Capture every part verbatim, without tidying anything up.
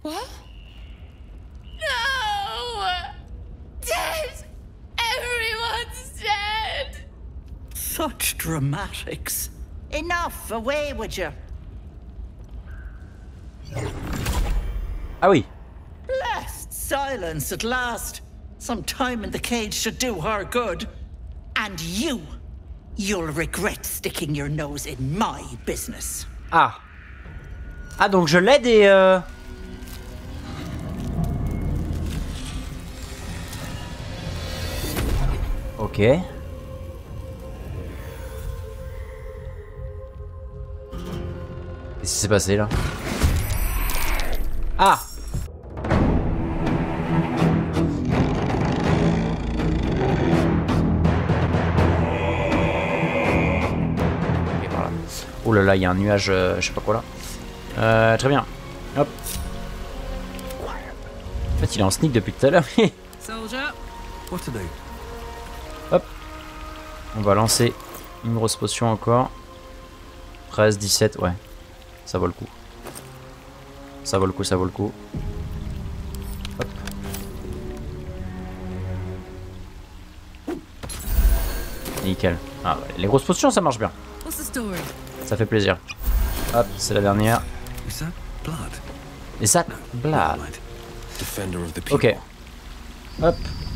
What? No! Dead! Everyone's dead! Such dramatics. Enough, away with you. Ah oui. Blessed silence at last. Some time in the cage should do her good. And you, you'll regret sticking your nose in my business. Ah. Ah donc je l'aide et euh... Ok. Qu'est-ce qui s'est passé là? Ah! Ok, voilà. Oh là là, il y a un nuage, euh, je sais pas quoi là. Euh, très bien. Hop. En fait, il est en sneak depuis tout à l'heure. Hop. On va lancer une grosse potion encore. treize, dix-sept, ouais. Ça vaut le coup. Ça vaut le coup, ça vaut le coup. Hop. Nickel. Ah, ouais. Les grosses potions, ça marche bien. Ça fait plaisir. Hop, c'est la dernière. Et ça, blood. Ok. Hop.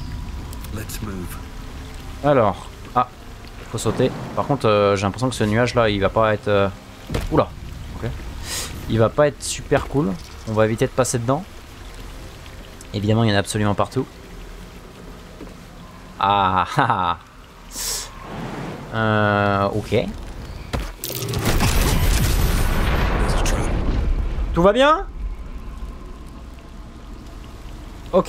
Alors. Ah. Faut sauter. Par contre, euh, j'ai l'impression que ce nuage là, il va pas être... Euh... Oula. Ok. Il va pas être super cool. On va éviter de passer dedans. Évidemment, il y en a absolument partout. Ah. Ah. Euh, ok. Tout va bien? Ok.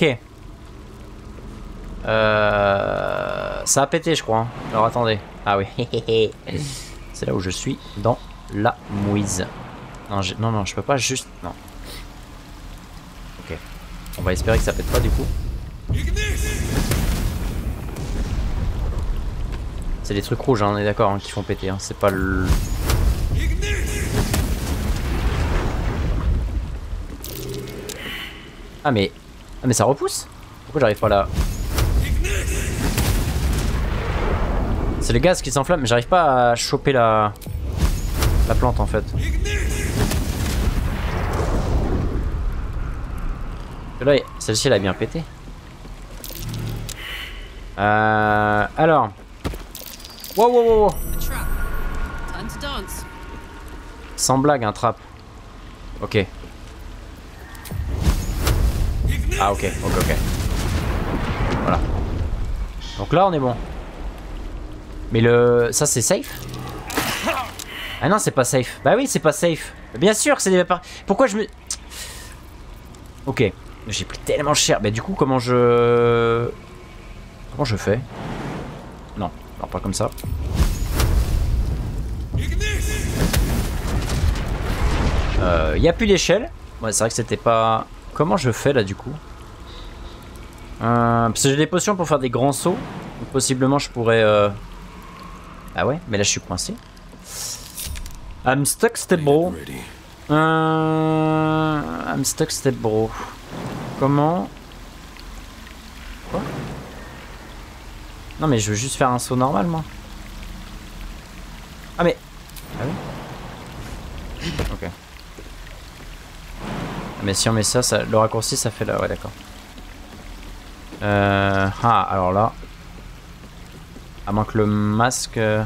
Euh, ça a pété, je crois. Hein. Alors attendez. Ah oui. C'est là où je suis dans la mouise. Non, non, non, je peux pas juste... Non. Ok. On va espérer que ça pète pas du coup. C'est les trucs rouges, hein, on est d'accord, hein, qui font péter. Hein. C'est pas le... Ah mais... Ah mais ça repousse? Pourquoi j'arrive pas là? C'est le gaz qui s'enflamme, mais j'arrive pas à choper la... La plante en fait. Là, celle-ci elle a bien pété. Euh... Alors... Wow, wow, wow, wow. Sans blague, un trap. Ok. Ah, ok, ok, ok. Voilà. Donc là, on est bon. Mais le... Ça, c'est safe? Ah non, c'est pas safe. Bah oui, c'est pas safe. Bien sûr que c'est des... Pourquoi je me... Ok. J'ai pris tellement cher. Bah du coup, comment je... Comment je fais? Non. Non, pas comme ça. Il euh, n'y a plus d'échelle. Ouais, c'est vrai que c'était pas... Comment je fais là du coup? euh, Parce que j'ai des potions pour faire des grands sauts. Donc, possiblement je pourrais... Euh... Ah ouais, mais là je suis coincé. I'm stuck step bro. Euh... I'm stuck step bro. Comment? Quoi? Non mais je veux juste faire un saut normal moi. Ah mais... Ah oui. Ok. Mais si on met ça, ça, le raccourci ça fait là, ouais d'accord. Euh... Ah alors là... À moins que le masque... Euh...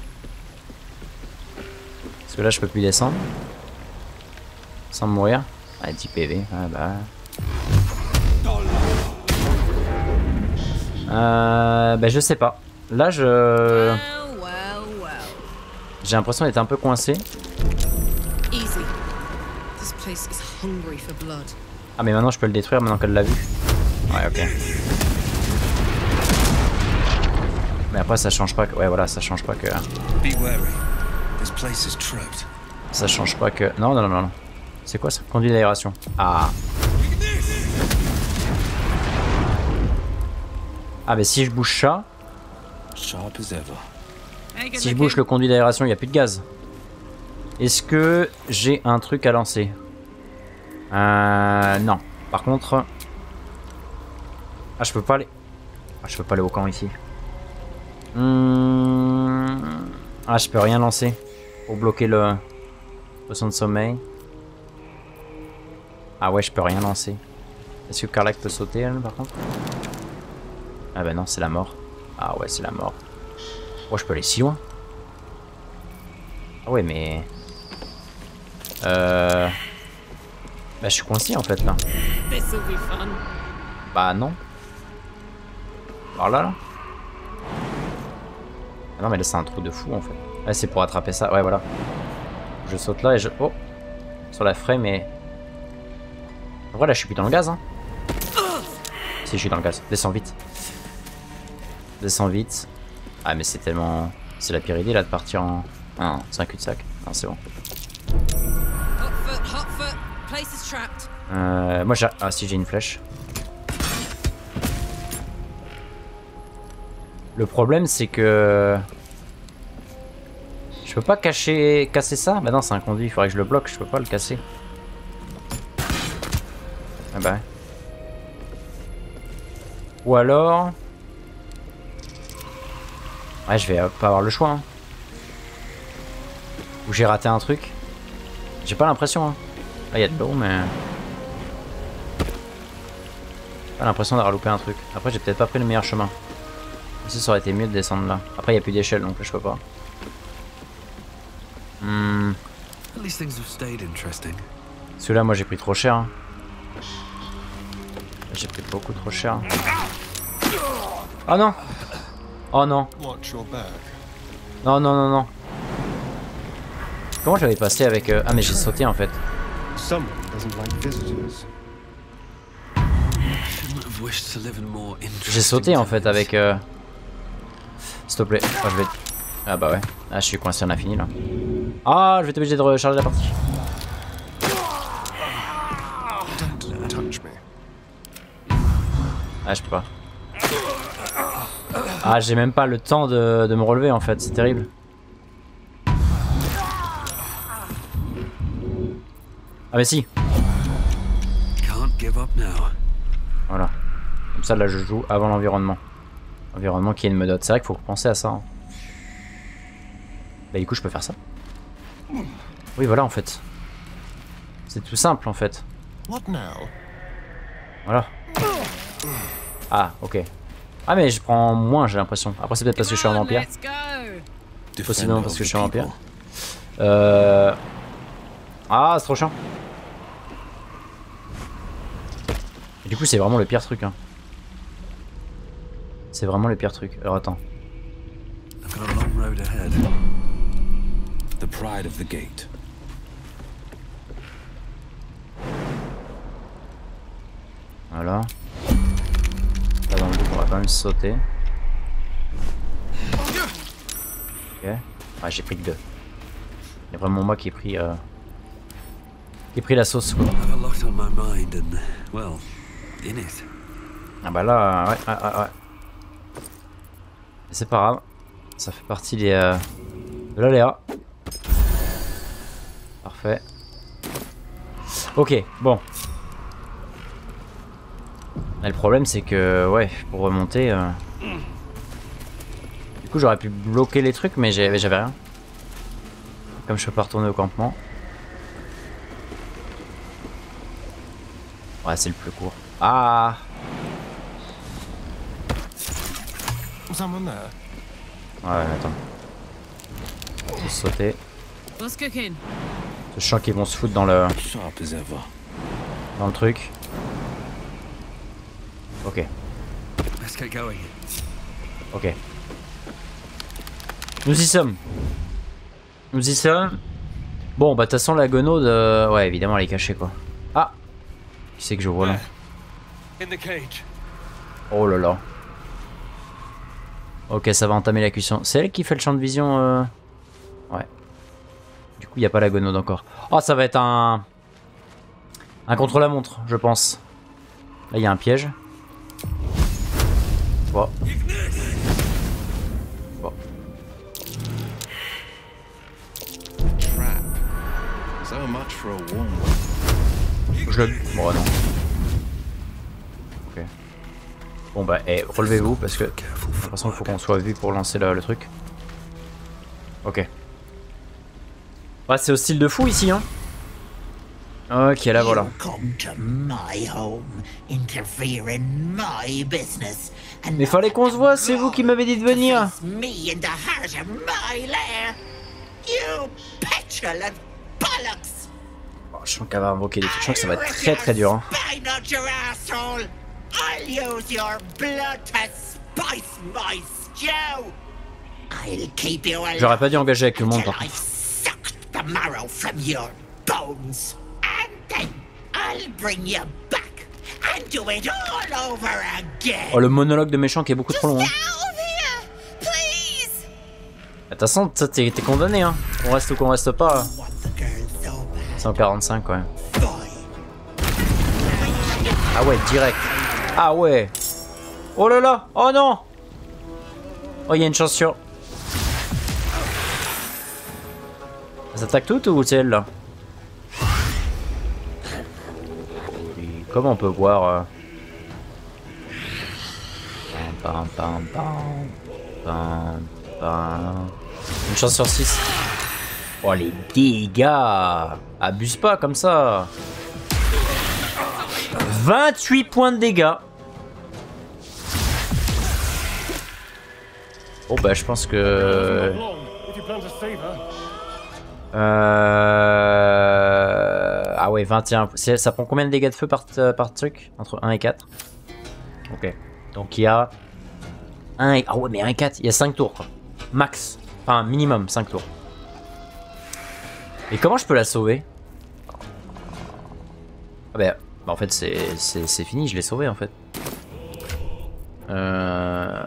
Parce que là je peux plus descendre. Sans mourir. Ah dix P V, ah bah... Euh, bah je sais pas. Là je... J'ai l'impression d'être un peu coincé. Ah mais maintenant je peux le détruire maintenant qu'elle l'a vu. Ouais ok. Mais après ça change pas que... Ouais voilà, ça change pas que... Ça change pas que... Non non non non. C'est quoi ça? Conduit d'aération. Ah. Ah mais si je bouge ça... Si je bouge le conduit d'aération, il n'y a plus de gaz. Est-ce que j'ai un truc à lancer? Euh... Non. Par contre... Ah, je peux pas aller... Ah, je peux pas aller au camp ici. Hum... Ah, je peux rien lancer. Pour bloquer le... potion de sommeil. Ah ouais, je peux rien lancer. Est-ce que Karlach peut sauter, elle, par contre? Ah bah non, c'est la mort. Ah ouais, c'est la mort. Oh, je peux aller si loin. Ah ouais, mais... Euh... Bah, je suis coincé, en fait, là. Bah, non. Par là, là. Ah non, mais là, c'est un trou de fou, en fait. Là, c'est pour attraper ça. Ouais, voilà. Je saute là et je... Oh! Sur la fraie, mais... En vrai, là, je suis plus dans le gaz, hein. Si, je suis dans le gaz. Descends vite. Descends vite. Ah, mais c'est tellement... C'est la pire idée, là, de partir en... Ah, c'est un cul-de-sac. Non, c'est bon. Euh... Moi, j'ai... Ah, si, j'ai une flèche. Le problème, c'est que... Je peux pas cacher... casser ça? Bah non, c'est un conduit, il faudrait que je le bloque, je peux pas le casser. Ah bah ouais. Ou alors... Ouais, je vais pas avoir le choix. Hein. Ou j'ai raté un truc. J'ai pas l'impression. Hein. Là, il y a de l'eau, mais... Pas l'impression d'avoir loupé un truc. Après, j'ai peut-être pas pris le meilleur chemin. Ça, ça aurait été mieux de descendre là. Après, il n'y a plus d'échelle, donc là, je peux pas. Hmm. Celui-là, moi, j'ai pris trop cher. Hein. J'ai pris beaucoup trop cher. Oh non! Oh non! Non, non, non, non. Comment j'avais passé avec... Euh... Ah, mais j'ai sauté en fait. J'ai sauté en fait avec... Euh... S'il te plaît. Oh, je vais... Ah bah ouais. Ah, je suis coincé en infini là. Ah, je vais être obligé de recharger la partie. Ah, je peux pas. Ah, j'ai même pas le temps de, de me relever en fait, c'est terrible. Ah mais si. Voilà. Comme ça là je joue avant l'environnement. L'environnement qui est une medote. C'est vrai qu'il faut penser à ça. Hein. Bah du coup je peux faire ça. Oui voilà en fait. C'est tout simple en fait. Voilà. Ah ok. Ah mais je prends moins j'ai l'impression. Après c'est peut-être parce que je suis un vampire. Possiblement parce que je suis un vampire. Euh... Ah c'est trop chiant. Et du coup c'est vraiment le pire truc hein. C'est vraiment le pire truc. Alors attends. Voilà. Là dans le doute on va quand même sauter. Ok. Ah j'ai pris que deux. Il y a vraiment moi qui ai pris euh... qui ai pris la sauce quoi. Ah bah là ouais ouais ouais, ouais. C'est pas grave. Ça fait partie des euh... de l'aléa. Parfait. Ok bon. Et le problème c'est que ouais pour remonter euh... du coup j'aurais pu bloquer les trucs mais j'avais rien. Comme je peux pas retourner au campement. Ouais c'est le plus court. Ah. Ouais attends. Je vais sauter. Je sens qu'ils vont se foutre dans le dans le truc. Ok. Ok. Nous y sommes. Nous y sommes. Bon bah de toute façon la gonode, euh... ouais évidemment elle est cachée quoi. Ah. Qui c'est que je vois là? Oh là là. Ok ça va entamer la cuisson. C'est elle qui fait le champ de vision euh... Ouais. Du coup il n'y a pas la gonode encore. Oh ça va être un... Un contre-la-montre je pense. Là il y a un piège. Bon. Bon. Faut que je le... Bon, non. Ok. Bon bah, eh, relevez-vous parce que... De toute façon, il faut qu'on soit vu pour lancer le, le truc. Ok. Ouais, c'est hostile de fou ici, hein. Ok, là voilà. Mais fallait qu'on se voit, c'est vous qui m'avez dit de venir. Oh, je sens qu'elle va invoquer des trucs, je sens que ça va être très très dur. Hein. J'aurais pas dû engager avec le monde par contre. Oh, le monologue de méchant qui est beaucoup trop long. Hein. De toute façon, t'es condamné, hein. On reste ou qu'on reste pas. cent quarante-cinq, ouais. Ah ouais, direct. Ah ouais. Oh là là. Oh non. Oh, il y a une chance sur... Elles attaquent toutes ou c'est elle là? Comment on peut voir euh... pam, pam, pam, pam, pam. Une chance sur six. Oh les dégâts. Abuse pas comme ça. vingt-huit points de dégâts. Oh bah je pense que... Euh... Ah ouais, vingt et un. Ça prend combien de dégâts de feu par, par truc? Entre un et quatre. Ok. Donc il y a... un et... Ah ouais, mais un et quatre, il y a cinq tours quoi. Max. Enfin, minimum cinq tours. Et comment je peux la sauver? Ah bah, bah en fait c'est fini, je l'ai sauvé en fait. Euh...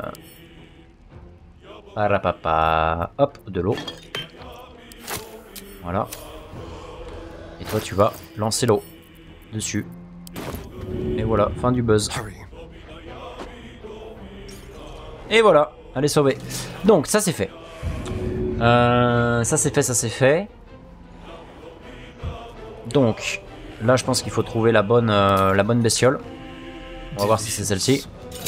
Parapapa. Hop, de l'eau. Voilà. Et toi tu vas lancer l'eau dessus. Et voilà, fin du buzz. Et voilà, elle est sauvée. Donc ça c'est fait. Euh, ça c'est fait, ça c'est fait. Donc là je pense qu'il faut trouver la bonne, euh, la bonne bestiole. On va voir si c'est celle-ci.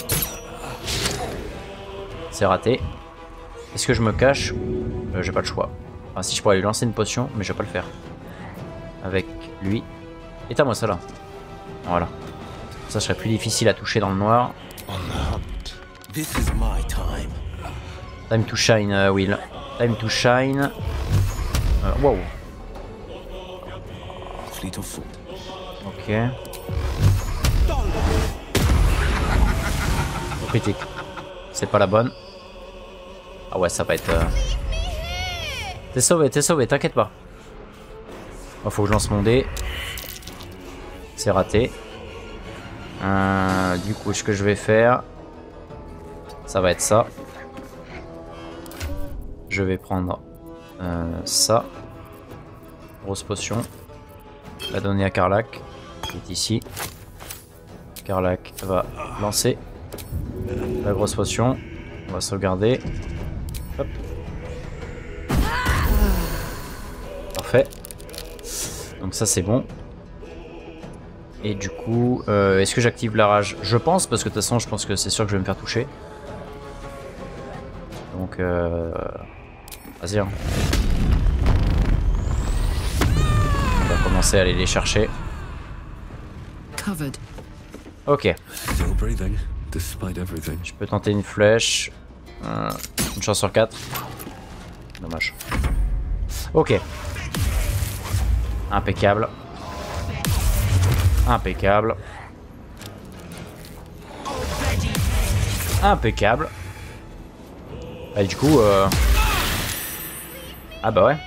C'est raté. Est-ce que je me cache? euh, J'ai pas le choix. Enfin si, je pourrais lui lancer une potion, mais je vais pas le faire. Avec lui. Éteins-moi ça là. Voilà. Ça serait plus difficile à toucher dans le noir. Time to shine, uh, Will. Time to shine. Euh, wow. Ok. Critique. C'est pas la bonne. Ah ouais, ça va être... Euh... T'es sauvé, t'es sauvé, t'inquiète pas. Il faut que je lance mon dé. C'est raté. Euh, du coup, ce que je vais faire, ça va être ça. Je vais prendre euh, ça. Grosse potion. La donner à Karlach, qui est ici. Karlach va lancer la grosse potion. On va sauvegarder. Hop. Parfait. Donc ça c'est bon. Et du coup, euh, est-ce que j'active la rage? Je pense, parce que de toute façon je pense que c'est sûr que je vais me faire toucher. Donc euh... vas-y hein. On va commencer à aller les chercher. Ok. Je peux tenter une flèche. Euh, une chance sur quatre. Dommage. Ok. Impeccable. Impeccable. Impeccable. Et du coup... Euh... Ah bah ouais.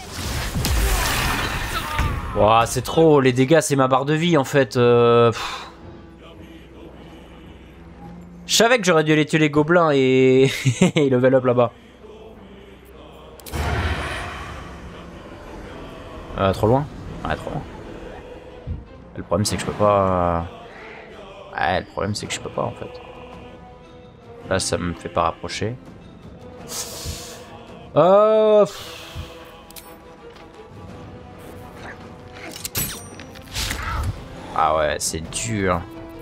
Wow, c'est trop. Les dégâts, c'est ma barre de vie en fait. Euh... Je savais que j'aurais dû aller tuer les gobelins et... et level up là-bas. Euh, trop loin? Ouais, trop loin. Le problème c'est que je peux pas... Ouais, le problème c'est que je peux pas en fait. Là ça me fait pas rapprocher. Euh... Ah ouais, c'est dur.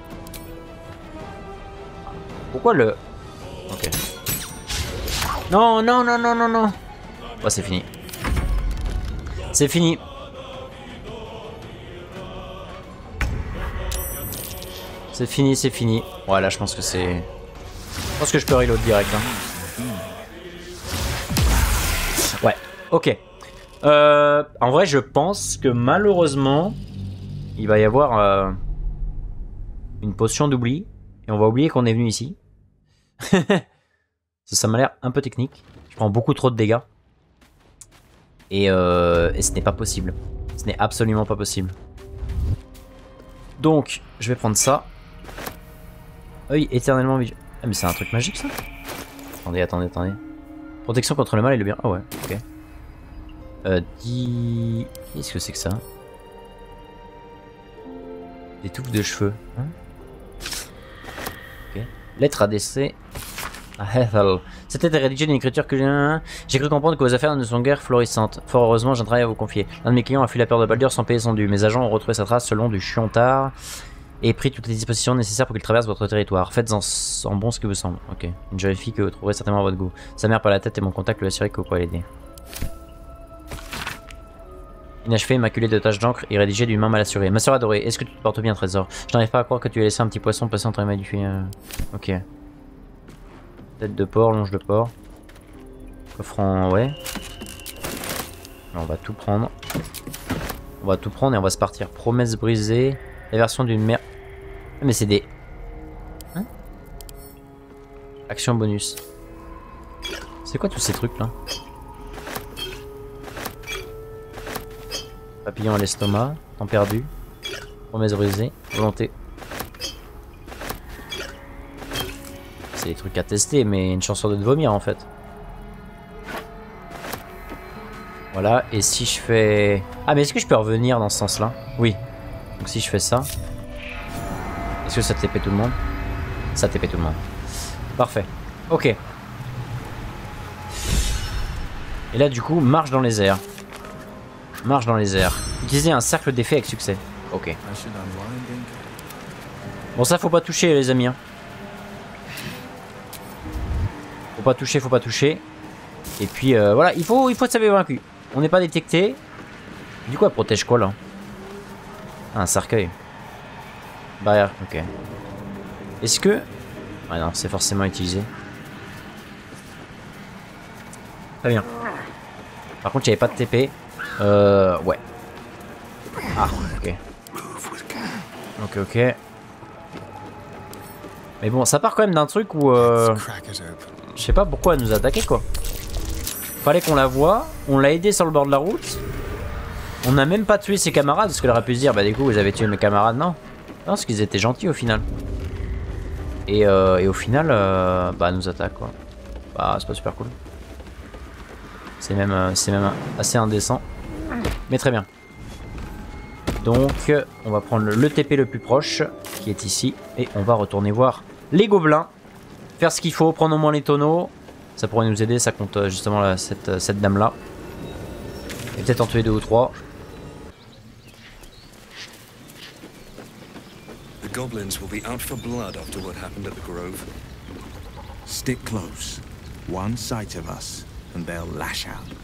Pourquoi le... Ok. Non, non, non, non, non, non. Oh, c'est fini. C'est fini. C'est fini, c'est fini. Ouais, là, je pense que c'est... Je pense que je peux reload direct. Hein. Ouais, ok. Euh, en vrai, je pense que malheureusement, il va y avoir euh, une potion d'oubli. Et on va oublier qu'on est venu ici. ça ça m'a l'air un peu technique. Je prends beaucoup trop de dégâts. Et, euh, et ce n'est pas possible. Ce n'est absolument pas possible. Donc, je vais prendre ça. Œil éternellement vigilant. Ah, mais c'est un truc magique ça? Attendez, attendez, attendez. Protection contre le mal et le bien. Ah ouais, ok. Euh, dix... Qu'est-ce que c'est que ça? Des touffes de cheveux. Hein? Ok. Lettre adressée à Ethel. C'était rédigé d'une écriture que j'ai... J'ai cru comprendre que vos affaires ne sont guère florissantes. Fort heureusement, j'ai un travail à vous confier. L'un de mes clients a fui la peur de Baldur sans payer son dû. Mes agents ont retrouvé sa trace selon du Chiontard et pris toutes les dispositions nécessaires pour qu'il traverse votre territoire. Faites-en en bon ce que vous semble. Ok. Une jolie fille que vous trouverez certainement à votre goût. Sa mère par la tête et mon contact lui assurer que vous pourrez l'aider. Inachevé, immaculé de taches d'encre et rédigé d'une main mal assurée. Ma soeur adorée, est-ce que tu te portes bien, trésor? Je n'arrive pas à croire que tu aies laissé un petit poisson passer entre les mains du fil. Euh... Ok. Tête de porc, longe de porc. Coffre en... ouais. Alors, on va tout prendre. On va tout prendre et on va se partir. Promesse brisée. La version d'une mère... Mais c'est des... Hein? Action bonus. C'est quoi tous ces trucs là? Papillon à l'estomac. Temps perdu. Promesse brisée. Volonté. C'est des trucs à tester, mais une chance sur deux de vomir en fait. Voilà, et si je fais... Ah, mais est-ce que je peux revenir dans ce sens-là? Oui. Donc si je fais ça... Est-ce que ça T P tout le monde? Ça T P tout le monde. Parfait. Ok. Et là, du coup, marche dans les airs. Marche dans les airs. Utiliser un cercle d'effet avec succès. Ok. Bon, ça, faut pas toucher, les amis. Hein. Faut pas toucher, faut pas toucher. Et puis, euh, voilà, il faut, il faut être vaincu. On n'est pas détecté. Du coup, elle protège quoi, là? Ah, un cercueil. Barrière, ok. Est-ce que... Ah non, c'est forcément utilisé. Très bien. Par contre, il n'y avait pas de T P. Euh... Ouais. Ah, ok. Ok, ok. Mais bon, ça part quand même d'un truc où... Euh... Je sais pas pourquoi elle nous a attaqué, quoi. Fallait qu'on la voie. On l'a aidé sur le bord de la route. On n'a même pas tué ses camarades. Parce qu'elle aurait pu se dire, bah du coup, vous avez tué mes camarades. Non. Non, parce qu'ils étaient gentils au final. Et, euh, et au final, euh, bah, elle nous attaque, quoi. Bah, c'est pas super cool. C'est même, euh, c'est même assez indécent. Mais très bien. Donc, on va prendre le, le T P le plus proche, qui est ici. Et on va retourner voir les gobelins. Faire ce qu'il faut, prendre au moins les tonneaux. Ça pourrait nous aider, ça compte justement là, cette, cette dame-là. Et peut-être en tuer deux ou trois. The goblins will be out for blood after what happened at the grove. Stick close. One sight of us, and they'll lash out.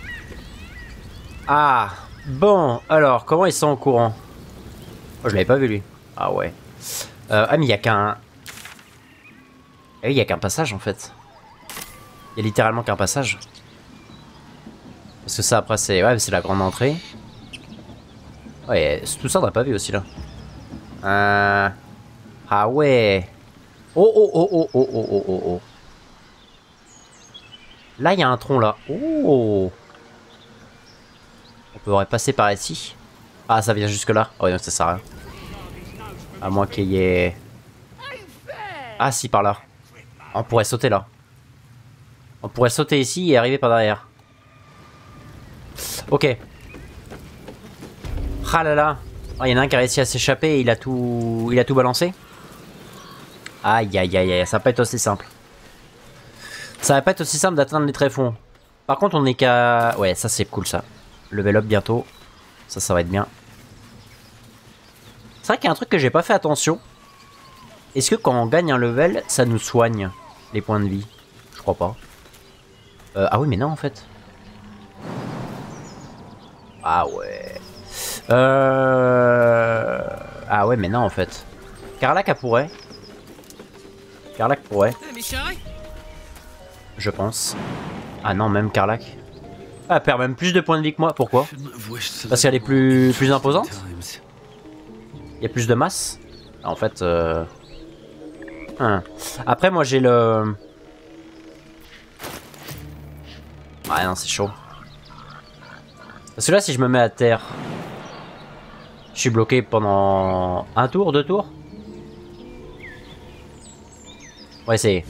Ah, bon, alors, comment ils sont au courant? Oh, je l'avais pas vu, lui. Ah ouais. Euh, ah, mais il y a qu'un... Eh oui, il y a qu'un passage, en fait. Il y a littéralement qu'un passage. Parce que ça, après, c'est... Ouais, c'est la grande entrée. Ouais, tout ça, on n'a pas vu aussi, là. Euh... Ah ouais. Oh, oh, oh, oh, oh, oh, oh, oh, oh. Là, il y a un tronc, là. Oh. On pourrait passer par ici. Ah, ça vient jusque là. Oh, non, ça sert à rien. À moins qu'il y ait... Ah, si, par là. On pourrait sauter là. On pourrait sauter ici et arriver par derrière. Ok. Ah là là. Oh, il y en a un qui a réussi à s'échapper et il a tout... Il a tout balancé. Aïe, aïe, aïe, aïe. Ça va pas être aussi simple. Ça va pas être aussi simple d'atteindre les tréfonds. Par contre, on est qu'à... Ouais, ça c'est cool ça. Level up bientôt. Ça, ça va être bien. C'est vrai qu'il y a un truc que j'ai pas fait attention. Est-ce que quand on gagne un level, ça nous soigne les points de vie? Je crois pas. Euh, ah oui, mais non, en fait. Ah ouais. Euh... Ah ouais, mais non, en fait. Karlach, elle pourrait. Karlach pourrait. Je pense. Ah non, même Karlach. Ah, elle perd même plus de points de vie que moi. Pourquoi? Parce qu'elle est plus, plus imposante? Il y a plus de masse? En fait... Euh... Hum. Après, moi, j'ai le... Ah non, c'est chaud. Parce que là, si je me mets à terre... Je suis bloqué pendant... Un tour, deux tours? Ouais, c'est...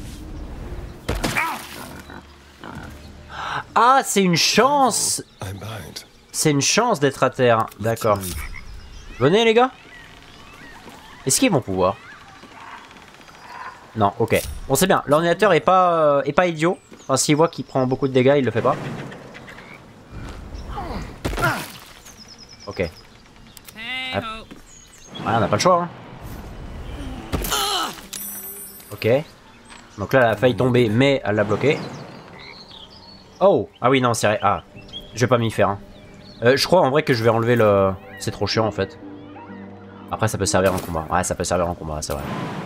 Ah, c'est une chance. C'est une chance d'être à terre. D'accord. Venez, les gars. Est-ce qu'ils vont pouvoir? Non, ok. Bon, c'est bien. L'ordinateur est pas, euh, est pas idiot. Enfin, s'il voit qu'il prend beaucoup de dégâts, il le fait pas. Ok. Hop. Ouais, on n'a pas le choix. Hein. Ok. Donc là, elle a failli tomber, mais elle l'a bloqué. Oh! Ah oui, non, c'est vrai. Ah, je vais pas m'y faire. Hein. Euh, je crois en vrai que je vais enlever le... C'est trop chiant en fait. Après, ça peut servir en combat. Ouais, ça peut servir en combat, c'est vrai.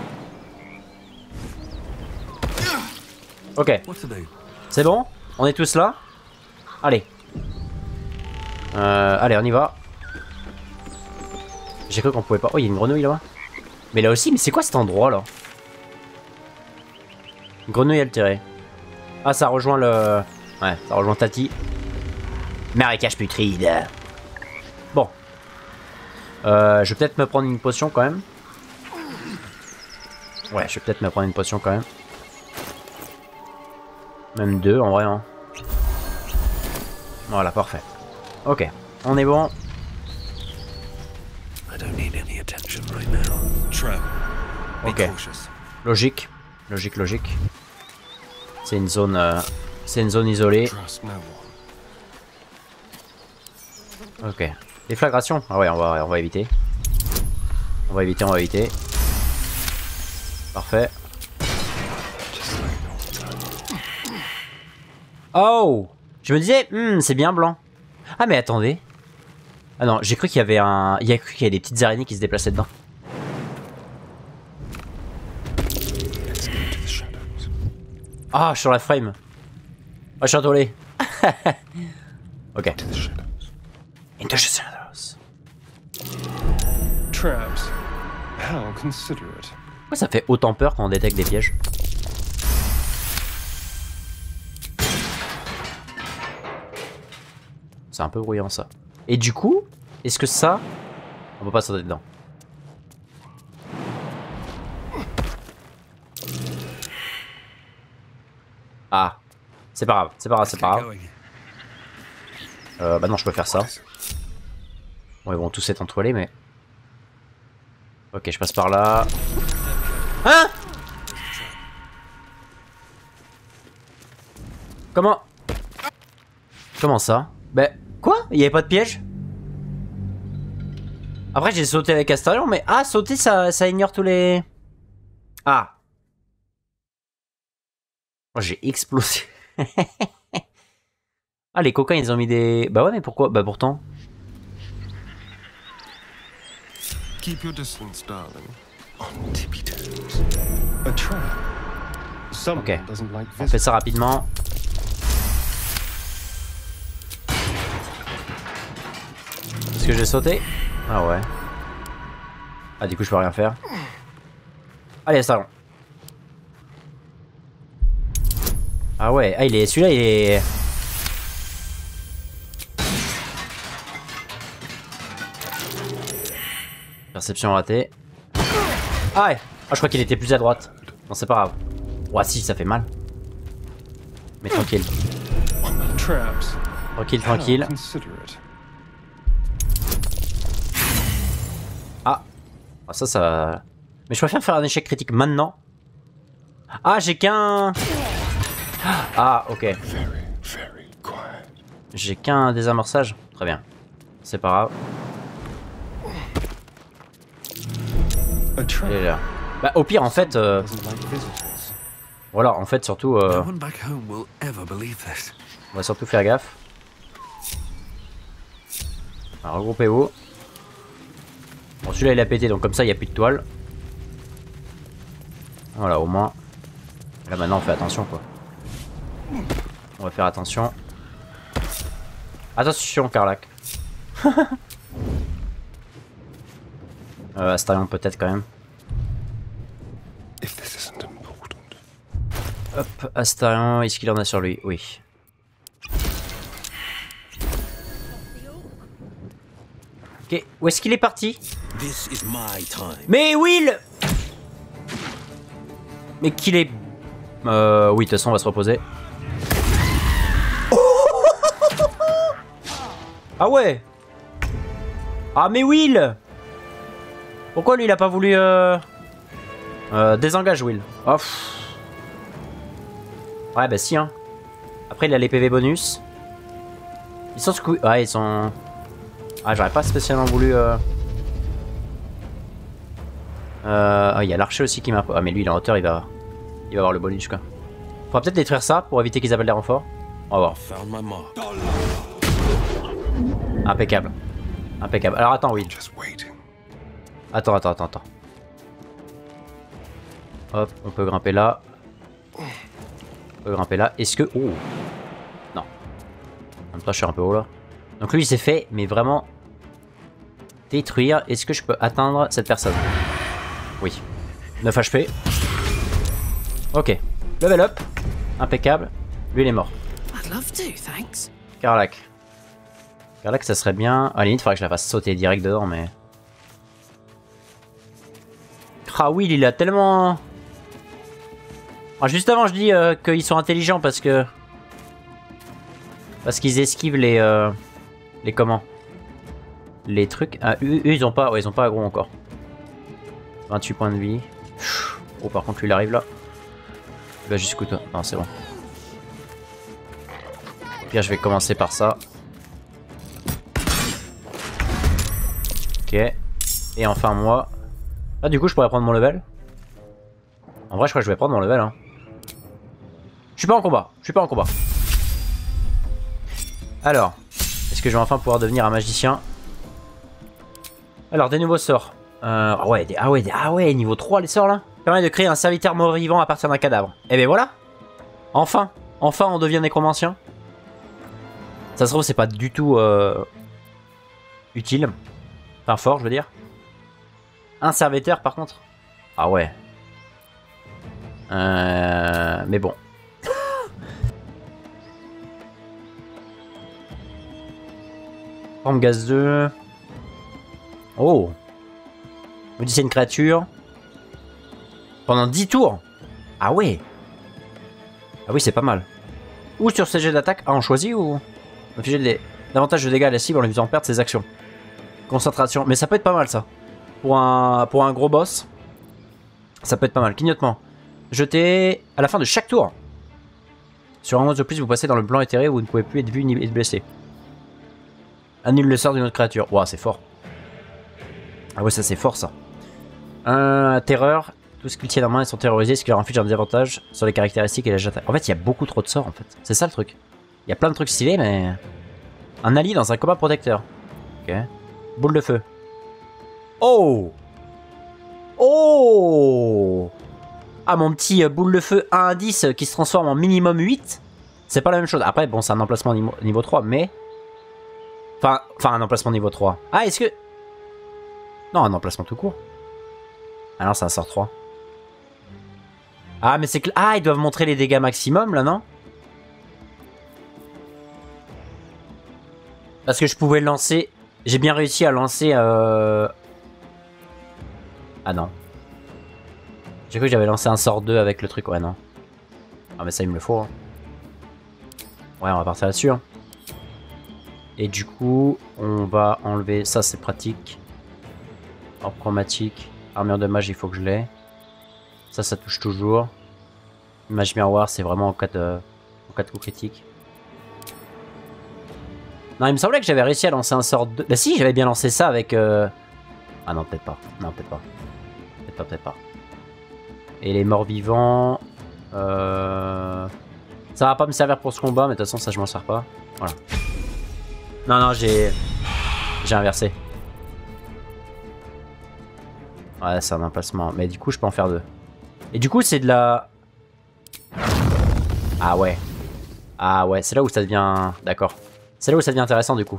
Ok. C'est bon? On est tous là? Allez. Euh, allez, on y va. J'ai cru qu'on pouvait pas... Oh, il y a une grenouille là-bas. Mais là aussi, mais c'est quoi cet endroit là? Une grenouille altérée. Ah, ça rejoint le... Ouais, ça rejoint Tati. Marécage putride. Bon. Euh, je vais peut-être me prendre une potion quand même. Ouais, je vais peut-être me prendre une potion quand même. Même deux en vrai. Hein. Voilà, parfait. Ok, on est bon. Ok. Logique. Logique, logique. C'est une zone... Euh... C'est une zone isolée. Ok. Déflagration. Ah ouais, on va, on va éviter. On va éviter, on va éviter. Parfait. Oh! Je me disais, hmm, c'est bien blanc. Ah mais attendez. Ah non, j'ai cru qu'il y avait un... Il y a cru qu'il y avait des petites araignées qui se déplaçaient dedans. Ah, je suis sur la frame. Ah, je suis entouré. Ok. Into the shadows. Traps. How considerate. Pourquoi ça fait autant peur quand on détecte des pièges? C'est un peu bruyant ça. Et du coup, est-ce que ça... On peut pas sauter dedans. Ah. C'est pas grave, c'est pas grave, c'est pas grave. Euh, bah non, je peux faire ça. Bon, ils vont tous être entoilés, mais... Ok, je passe par là. Hein? Comment? Comment ça? Bah, quoi? Il n'y avait pas de piège? Après, j'ai sauté avec Astarion, mais... Ah, sauter, ça, ça ignore tous les... Ah. Oh, j'ai explosé. Ah, les coquins, ils ont mis des... Bah ouais, mais pourquoi? Bah pourtant... Keep your distance, darling. On tippy toes. A trap. Someone Ok. doesn't like On fait ça rapidement. Est-ce que j'ai sauté? Ah ouais. Ah, du coup, je peux rien faire. Allez, salon. Ah ouais, ah, il est... Celui-là, il est... Perception ratée. Ah ouais. Ah, je crois qu'il était plus à droite. Non, c'est pas grave. Ouais, si, ça fait mal. Mais tranquille. Tranquille, tranquille. Ah. Ah, ça, ça... Mais je préfère faire un échec critique maintenant. Ah, j'ai qu'un... Ah, ok. J'ai qu'un désamorçage. Très bien. C'est pas grave. A trap. Il est là. Bah, au pire, en fait... euh, Doesn't like visitors. Voilà, en fait, surtout... euh, No one back home will ever believe this. on va surtout faire gaffe. Alors, regroupez-vous. Bon, celui-là, il a pété, donc comme ça, il n'y a plus de toile. Voilà, au moins. Là, maintenant, on fait attention, quoi. On va faire attention. Attention, Karlach. euh, Astarion, peut-être, quand même. If this isn't important. Hop, Astarion, est-ce qu'il en a sur lui? Oui. Ok, où est-ce qu'il est parti? This is my time. Mais Will! Mais qu'il est... Euh... Oui, de toute façon, on va se reposer. Ah ouais! Ah mais Will! Pourquoi lui, il a pas voulu... Euh... Euh, désengage, Will. Oh, pff. Ouais, bah si, hein. Après, il a les P V bonus. Ils sont squeak... Ouais, ils sont... Ah, j'aurais pas spécialement voulu... Euh... Euh... Ah, il y a l'archer aussi qui m'a... Ah, mais lui, il est en hauteur, il va... Il va avoir le bonus, quoi. Faudra peut-être détruire ça pour éviter qu'ils appellent des renforts. On va voir. Found my mark. Impeccable. Impeccable. Alors, attends, Will. Just waiting. Attends, attends, attends, attends. Hop, on peut grimper là. On peut grimper là. Est-ce que... Oh. Non. En même temps, je suis un peu haut, là. Donc lui, il s'est fait, mais vraiment... détruire. Est-ce que je peux atteindre cette personne? Oui. neuf H P. Ok. Level up. Impeccable. Lui, il est mort. I'd love to, thanks. Karlach. Karlach, ça serait bien... À la limite, il faudrait que je la fasse sauter direct dedans, mais... Ah oui, il a tellement... Ah, juste avant, je dis euh, qu'ils sont intelligents parce que... Parce qu'ils esquivent les... Euh... Les comment? Les trucs... Ah, eux, eux, ils ont pas... Ouais, ils ont pas aggro encore. vingt-huit points de vie. Oh, par contre, lui, il arrive là. Il va jusqu'où, toi? Non, c'est bon. Au pire, je vais commencer par ça. Ok. Et enfin, moi... Ah, du coup, je pourrais prendre mon level. En vrai, je crois que je vais prendre mon level. Hein. Je suis pas en combat. Je suis pas en combat. Alors, est-ce que je vais enfin pouvoir devenir un magicien? Alors, des nouveaux sorts. Euh, ah, ouais, des, ah, ouais, des, ah ouais, niveau trois, les sorts là. Permet de créer un serviteur mort-vivant à partir d'un cadavre. Et ben voilà. Enfin. Enfin, on devient nécromancien. Ça se trouve, c'est pas du tout euh, utile. Enfin, fort, je veux dire. Un serviteur par contre. Ah ouais. Euh, mais bon. Forme gaz deux. Oh. Me dit c'est une créature. Pendant dix tours. Ah ouais. Ah oui, c'est pas mal. Ou sur ces jets d'attaque. Ah, on choisit ou infliger des davantage de dégâts à la cible en lui faisant perdre ses actions. Concentration. Mais ça peut être pas mal ça. Pour un, pour un gros boss, ça peut être pas mal. Clignotement. Jeté à la fin de chaque tour. Sur un monstre de plus, vous passez dans le blanc éthéré où vous ne pouvez plus être vu ni être blessé. Annule le sort d'une autre créature. Ouah, c'est fort. Ah ouais, ça c'est fort ça. Un terreur. Tout ce qu'ils tiennent en main, ils sont terrorisés, ce qui leur inflige un désavantage sur les caractéristiques et la jette. En fait, il y a beaucoup trop de sorts en fait. C'est ça le truc. Il y a plein de trucs stylés, mais... Un allié dans un combat protecteur. Ok. Boule de feu. Oh! Oh! Ah, mon petit euh, boule de feu un à dix euh, qui se transforme en minimum huit. C'est pas la même chose. Après, bon, c'est un emplacement niveau, niveau trois, mais... Enfin, enfin, un emplacement niveau trois. Ah, est-ce que... Non, un emplacement tout court. Ah non, c'est un sort trois. Ah, mais c'est que... Ah, ils doivent montrer les dégâts maximum, là, non? Parce que je pouvais lancer... J'ai bien réussi à lancer... Euh... Ah non. J'ai cru que j'avais lancé un sort deux avec le truc. Ouais, non. Ah, mais ça, il me le faut. Hein. Ouais, on va partir là-dessus. Hein. Et du coup, on va enlever... Ça, c'est pratique. Orbe chromatique. Armure de mage, il faut que je l'ai. Ça, ça touche toujours. Mage miroir, c'est vraiment en cas de, en cas de coup critique. Non, il me semblait que j'avais réussi à lancer un sort de... Bah si, j'avais bien lancé ça avec... Euh... Ah non, peut-être pas. Non, peut-être pas. Peut-être peut-être pas, peut-être pas. Et les morts vivants... Euh... Ça va pas me servir pour ce combat, mais de toute façon ça je m'en sers pas. Voilà. Non, non, j'ai... J'ai inversé. Ouais, c'est un emplacement. Mais du coup, je peux en faire deux. Et du coup, c'est de la... Ah ouais. Ah ouais, c'est là où ça devient... D'accord. C'est là où ça devient intéressant, du coup.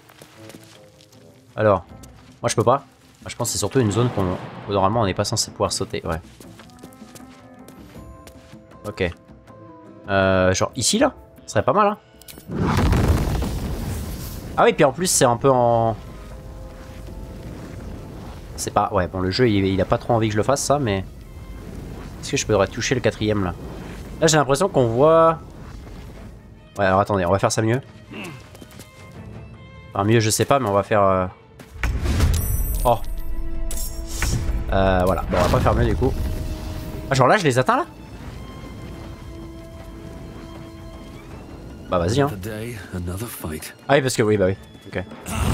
Alors, moi je peux pas. Moi, je pense que c'est surtout une zone qu'on... où normalement on n'est pas censé pouvoir sauter. Ouais. Ok. Euh, genre ici, là? Ce serait pas mal, hein. Ah oui, puis en plus, c'est un peu en... C'est pas... Ouais, bon, le jeu, il, il a pas trop envie que je le fasse, ça, mais... Est-ce que je pourrais toucher le quatrième, là? Là, j'ai l'impression qu'on voit... Ouais, alors attendez, on va faire ça mieux. Enfin, mieux, je sais pas, mais on va faire... Euh... Oh. Euh, voilà. Bon, on va pas faire mieux, du coup. Ah, genre là, je les atteins, là? Bah, vas-y, hein. Ah oui, parce que... Oui, bah oui. Ok.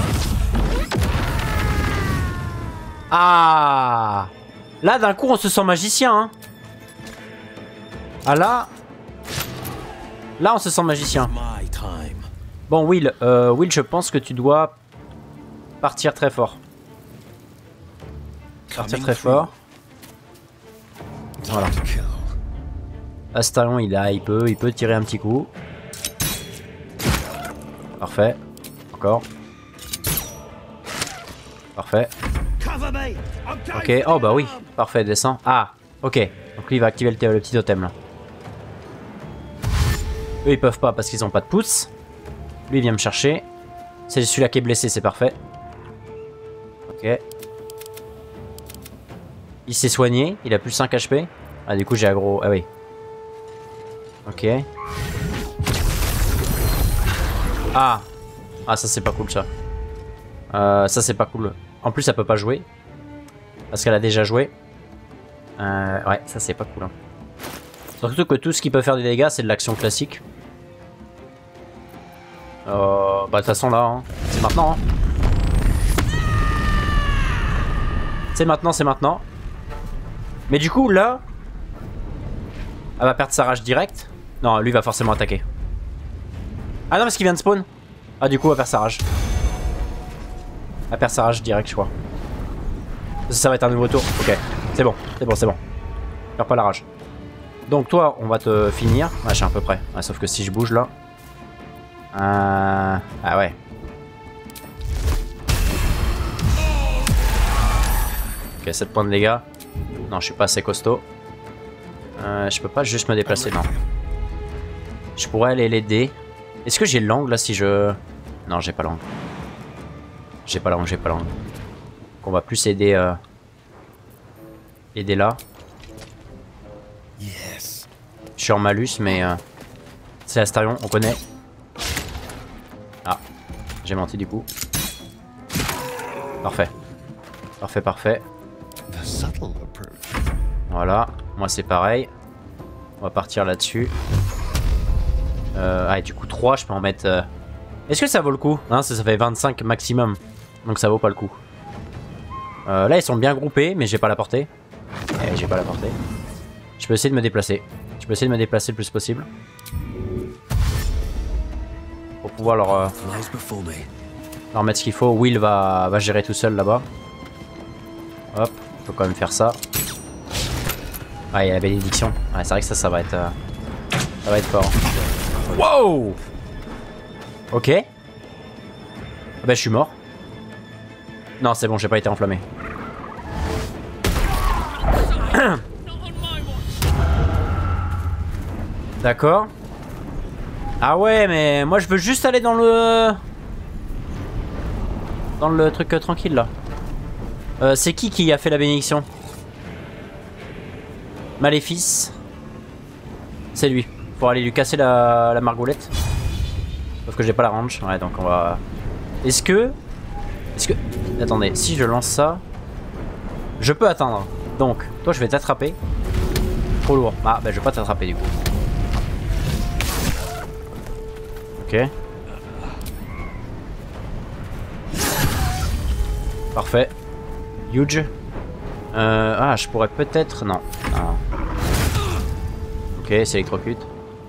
Ah! Là, d'un coup, on se sent magicien, hein. Ah, là... Là, on se sent magicien. Bon, Will, euh, Will, je pense que tu dois partir très fort. Partir très fort. Voilà. Astarion, il a, il peut, il peut tirer un petit coup. Parfait. Encore. Parfait. Ok, oh bah oui. Parfait, descend. Ah, ok. Donc lui, il va activer le, le petit totem là. Eux, ils peuvent pas parce qu'ils ont pas de pouce. Lui, il vient me chercher. C'est celui-là qui est blessé, c'est parfait. Ok. Il s'est soigné, il a plus cinq H P. Ah, du coup, j'ai aggro. Ah oui. Ok. Ah. Ah, ça, c'est pas cool, ça. Euh, ça, c'est pas cool. En plus, elle peut pas jouer. Parce qu'elle a déjà joué. Euh, ouais, ça, c'est pas cool. Hein. Surtout que tout ce qui peut faire des dégâts, c'est de l'action classique. Euh, bah, de toute façon, là, hein. C'est maintenant. Hein. C'est maintenant, c'est maintenant. Mais du coup, là... Elle va perdre sa rage direct. Non, lui va forcément attaquer. Ah non, parce qu'il vient de spawn. Ah, du coup, elle va perdre sa rage. Elle perd sa rage direct, je crois. Ça va être un nouveau tour. Ok, c'est bon, c'est bon, c'est bon. Perds pas la rage. Donc toi, on va te finir. Ouais, je suis à peu près. Ouais, sauf que si je bouge là... Euh... Ah ouais. Ok, sept points de dégâts. Non, je suis pas assez costaud. Euh, je peux pas juste me déplacer, non. Je pourrais aller l'aider. Est-ce que j'ai l'angle là si je... Non, j'ai pas l'angle. J'ai pas l'angle, j'ai pas l'angle. On va plus aider... Euh... Aider là. Yes. Je suis en malus, mais... Euh... C'est Astarion, on connaît. Ah, j'ai menti du coup. Parfait. Parfait, parfait. Voilà, moi c'est pareil. On va partir là-dessus. Euh, ah, et du coup trois, je peux en mettre... Euh... Est-ce que ça vaut le coup? Non, ça, ça fait vingt-cinq maximum. Donc ça vaut pas le coup. Euh, là ils sont bien groupés, mais j'ai pas la portée. Eh, j'ai pas la portée. Je peux essayer de me déplacer. Je peux essayer de me déplacer le plus possible. Pour pouvoir leur, euh, leur mettre ce qu'il faut. Will va, va gérer tout seul là-bas. Hop, faut quand même faire ça. Ah, il y a la bénédiction. Ouais, c'est vrai que ça, ça va être... Euh, ça va être fort. Wow! Ok. Ah bah, je suis mort. Non, c'est bon, j'ai pas été enflammé. D'accord. Ah ouais, mais moi, je veux juste aller dans le... Dans le truc euh, tranquille, là. Euh, c'est qui qui a fait la bénédiction? Maléfice. C'est lui. Faut aller lui casser la, la margoulette. Sauf que j'ai pas la range. Ouais, donc on va... Est-ce que... Est-ce que... Attendez, si je lance ça... Je peux atteindre. Donc, toi je vais t'attraper. Trop lourd. Ah, bah je vais pas t'attraper du coup. Ok. Parfait. Huge. Euh, ah, je pourrais peut-être... Non. non. Ok, c'est électrocute.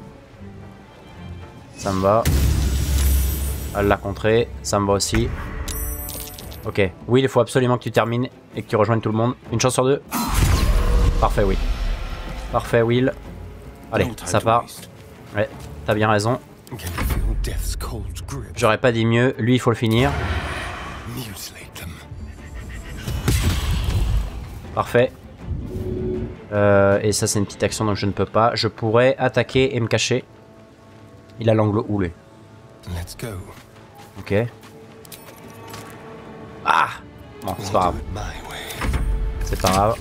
Ça me va. Elle l'a contré. Ça me va aussi. Ok. Oui, il faut absolument que tu termines et que tu rejoignes tout le monde. Une chance sur deux. Parfait, oui. Parfait, Will. Allez, ça part. Ouais, t'as bien raison. J'aurais pas dit mieux. Lui, il faut le finir. Parfait. Euh, et ça, c'est une petite action, donc je ne peux pas. Je pourrais attaquer et me cacher. Il a l'angle où, lui? Ok. Ah! Bon, c'est pas grave. C'est pas grave.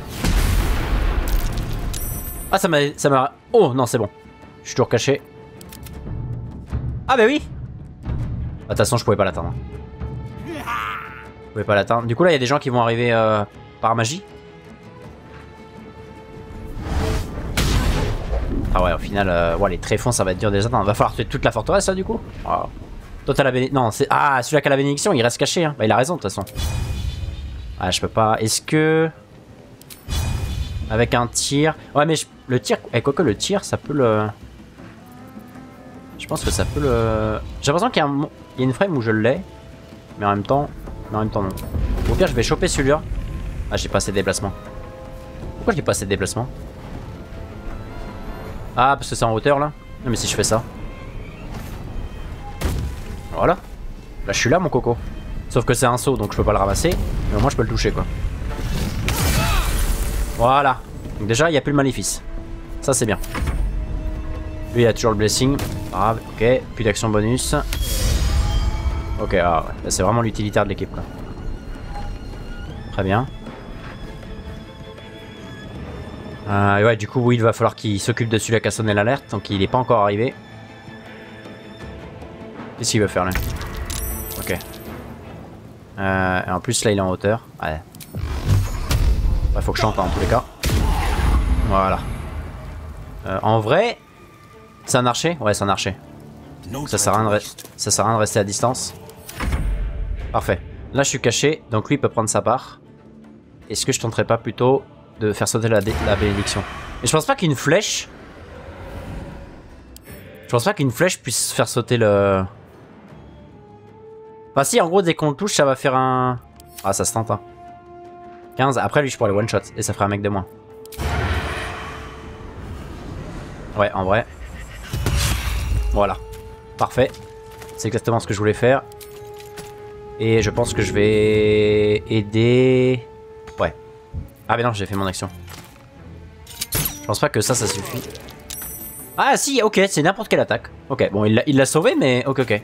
Ah, ça m'a... ça m'a... Oh, non, c'est bon. Je suis toujours caché. Ah, bah oui! De toute façon, je pouvais pas l'atteindre. Je pouvais pas l'atteindre. Du coup, là, il y a des gens qui vont arriver euh, par magie. Ah ouais, au final, euh, ouais, les tréfonds, ça va être dur de les atteindre. Va falloir tuer toute la forteresse, là, du coup. Wow. Toi, t'as la bénédiction. Non, c'est... Ah, celui-là qui a la bénédiction, il reste caché. Hein. Bah, il a raison, de toute façon. Ah, je peux pas... Est-ce que... Avec un tir... Ouais, mais je... le tir... Eh, quoique, le tir, ça peut le... Je pense que ça peut le... J'ai l'impression qu'il y a, un... il y a une frame où je l'ai. Mais en même temps... Mais en même temps, non. Au pire, je vais choper celui-là. Ah, j'ai pas assez de déplacement. Pourquoi j'ai pas assez de déplacement? Ah, parce que c'est en hauteur, là. Non, mais si je fais ça... Voilà. Là, je suis là, mon coco. Sauf que c'est un saut, donc je peux pas le ramasser. Mais au moins, je peux le toucher, quoi. Voilà. Donc déjà, il n'y a plus le maléfice. Ça, c'est bien. Lui, il a toujours le blessing. Ah, ok. Plus d'action bonus. Ok, ah, ouais. C'est vraiment l'utilitaire de l'équipe, là. Très bien. Euh, ouais, du coup, oui, il va falloir qu'il s'occupe de celui-là qui a sonné l'alerte. Donc, il n'est pas encore arrivé. Qu'est-ce qu'il veut faire, là? Ok. Euh, et en plus, là, il est en hauteur. Ouais. Il faut que je chante, hein, en tous les cas. Voilà. Euh, en vrai, c'est un archer? Ouais, c'est un archer. Donc ça sert à rien de, re... ça sert à rien de rester à distance. Parfait. Là, je suis caché, donc lui, il peut prendre sa part. Est-ce que je tenterais pas plutôt de faire sauter la, la bénédiction? Mais je pense pas qu'une flèche... Je pense pas qu'une flèche puisse faire sauter le... Enfin si, en gros, dès qu'on le touche, ça va faire un... Ah, ça se tente, hein. quinze. Après, lui, je pourrais le one-shot. Et ça ferait un mec de moins. Ouais, en vrai. Voilà. Parfait. C'est exactement ce que je voulais faire. Et je pense que je vais aider... Ouais. Ah mais non, j'ai fait mon action. Je pense pas que ça, ça suffit. Ah si, ok, c'est n'importe quelle attaque. Ok, bon, il l'a sauvé, mais... Ok, ok.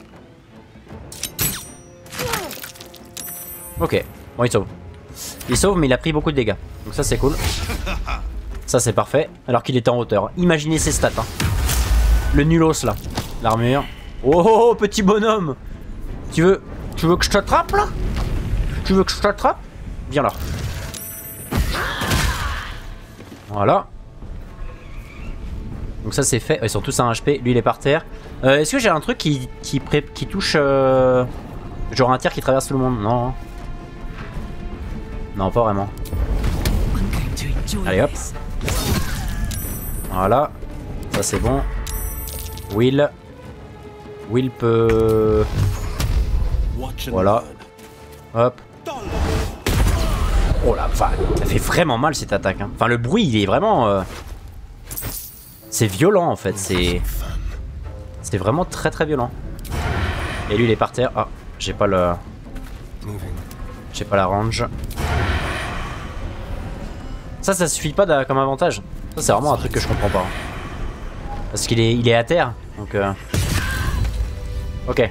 Ok, bon, il sauve. Il sauve, mais il a pris beaucoup de dégâts. Donc ça, c'est cool. Ça, c'est parfait. Alors qu'il était en hauteur. Imaginez ses stats. Hein. Le nulos, là. L'armure. Oh, oh, petit bonhomme. Tu veux... Tu veux que je t'attrape, là? Tu veux que je t'attrape? Viens là. Voilà. Donc ça, c'est fait. Ils sont tous à un H P. Lui, il est par terre. Euh, Est-ce que j'ai un truc qui, qui, pré... qui touche... Euh... Genre un tir qui traverse tout le monde? Non. Non, pas vraiment. Allez, hop. Voilà. Ça, c'est bon. Will. Will peut... Voilà. Hop. Oh la vache. Ça fait vraiment mal, cette attaque. Hein. Enfin, le bruit, il est vraiment... Euh... C'est violent, en fait. C'est... C'est vraiment très, très violent. Et lui, il est par terre. Ah, j'ai pas le... J'ai pas la range. Ça, ça suffit pas comme avantage. Ça, c'est vraiment un truc que je comprends pas. Parce qu'il est, il est à terre. Donc, euh... ok.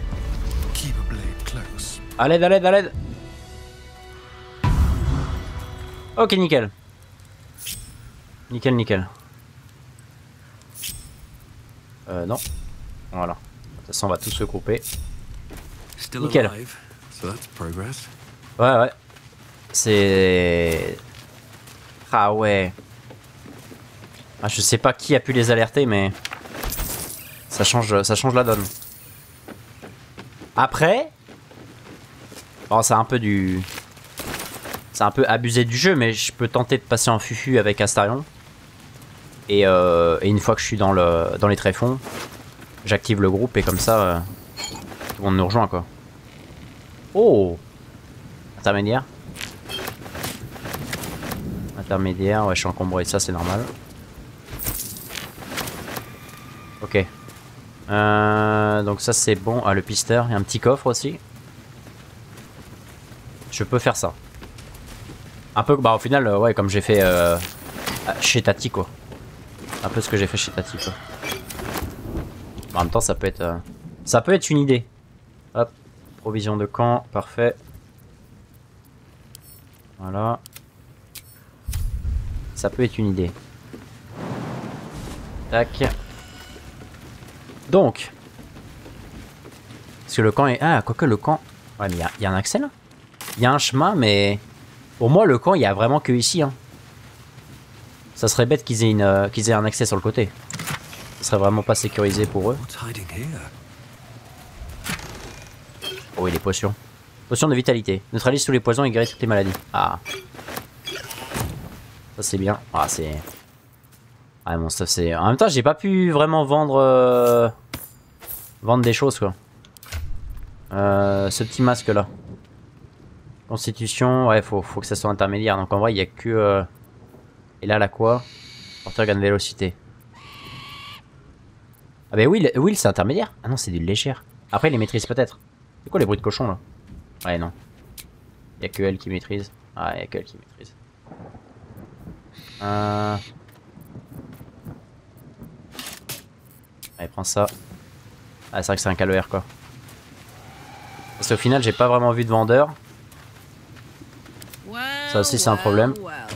À l'aide, à l'aide, à l'aide. Ok, nickel. Nickel, nickel. Euh, non. Voilà. De toute façon, on va tous se couper. Nickel. Ouais, ouais. C'est... Ah ouais. Ah, je sais pas qui a pu les alerter, mais... Ça change, ça change la donne. Après... Bon, c'est un peu du... C'est un peu abusé du jeu, mais je peux tenter de passer en fufu avec Astarion. Et, euh, et une fois que je suis dans, le, dans les tréfonds, j'active le groupe et comme ça, euh, tout le monde nous rejoint quoi. Oh! Intermédiaire. Intermédiaire, ouais, je suis encombré, ça c'est normal. Ok. Euh, donc ça c'est bon. Ah, le pisteur, il y a un petit coffre aussi. Je peux faire ça. Un peu, bah au final, euh, ouais, comme j'ai fait euh, chez Tati quoi. Un peu ce que j'ai fait chez Tati quoi. En même temps, ça peut être, euh, ça peut être une idée. Hop, provision de camp, parfait. Voilà. Ça peut être une idée. Tac. Donc. Parce que le camp est... Ah, quoique le camp... Ouais, mais il y, y a un accès là. Il y a un chemin, mais... Pour moi, le camp, il y a vraiment que ici. Hein. Ça serait bête qu'ils aient, une, euh, qu'ils aient un accès sur le côté. Ce serait vraiment pas sécurisé pour eux. Oh, et les potions. Potion de vitalité. Neutralise tous les poisons et guérit toutes les maladies. Ah. Ça, c'est bien. Ah, c'est... Ah, bon, ça, c'est... En même temps, j'ai pas pu vraiment vendre... Euh... Vendre des choses, quoi. Euh, ce petit masque-là. Constitution, ouais, faut, faut que ça soit intermédiaire. Donc, en vrai, il y a que... Euh... Et là, la quoi? Porteur gagne vélocité. Ah, bah oui, Will, c'est intermédiaire. Ah non, c'est du légère. Après, il les maîtrise peut-être. C'est quoi les bruits de cochon, là? Ouais, non. Il y a que elle qui maîtrise. Ah, il y a que elle qui maîtrise. Euh... Allez, prends ça. Ah, c'est vrai que c'est un calvaire quoi. Parce qu'au final, j'ai pas vraiment vu de vendeur. Ça aussi, c'est un problème.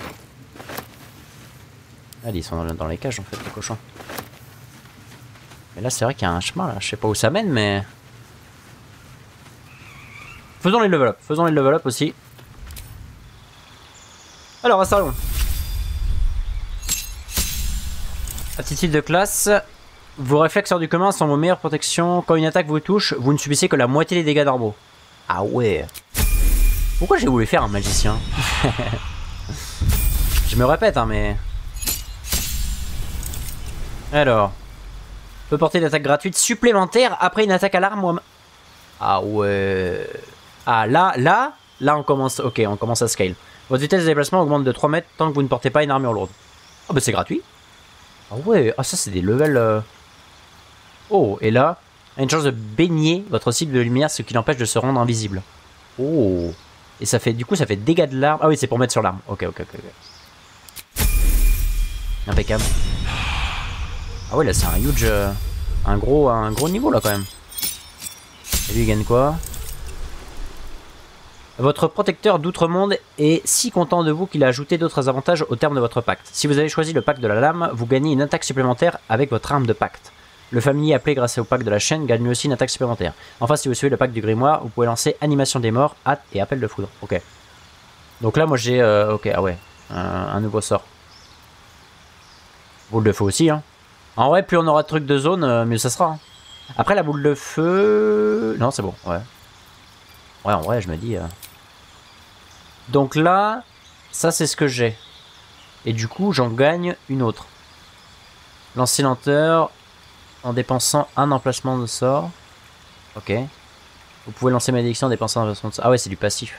Ah, ils sont dans les cages en fait, les cochons. Mais là, c'est vrai qu'il y a un chemin là. Je sais pas où ça mène, mais. Faisons les level up. Faisons les level up aussi. Alors, Astarion. Aptitude de classe. Vos réflexes hors du commun sont vos meilleures protections. Quand une attaque vous touche, vous ne subissez que la moitié des dégâts d'arbo. Ah ouais. Pourquoi j'ai voulu faire un magicien? Je me répète, hein, mais... Alors. Peut porter d'attaque gratuite supplémentaire après une attaque à l'arme ou à... Ah ouais. Ah là, là, là on commence... Ok, on commence à scale. Votre vitesse de déplacement augmente de trois mètres tant que vous ne portez pas une armure lourde. Ah bah c'est gratuit. Ah ouais, ah ça c'est des levels... Euh... Oh, et là, a une chance de baigner votre cible de lumière, ce qui l'empêche de se rendre invisible. Oh. Et ça fait, du coup, ça fait dégâts de l'arme. Ah oui, c'est pour mettre sur l'arme. Ok, ok, ok. ok. Impeccable. Ah ouais, là c'est un huge... Euh... Un gros, un gros niveau là quand même. Et lui il gagne quoi? Votre protecteur d'outre-monde est si content de vous qu'il a ajouté d'autres avantages au terme de votre pacte. Si vous avez choisi le pacte de la lame, vous gagnez une attaque supplémentaire avec votre arme de pacte. Le familier appelé grâce au pacte de la chaîne gagne lui aussi une attaque supplémentaire. Enfin, si vous suivez le pacte du grimoire, vous pouvez lancer animation des morts, hâte et appel de foudre. Ok. Donc là, moi j'ai... Euh, ok, ah ouais. Un, un nouveau sort. Boule de feu aussi, hein. En vrai, plus on aura de trucs de zone, euh, mieux ça sera. Hein. Après, la boule de feu... Non, c'est bon, ouais. Ouais, en vrai, je me dis... Euh... Donc là, ça c'est ce que j'ai. Et du coup, j'en gagne une autre. Lancer lenteur en dépensant un emplacement de sort. Ok. Vous pouvez lancer malédiction en dépensant un emplacement de sort. Ah ouais, c'est du passif.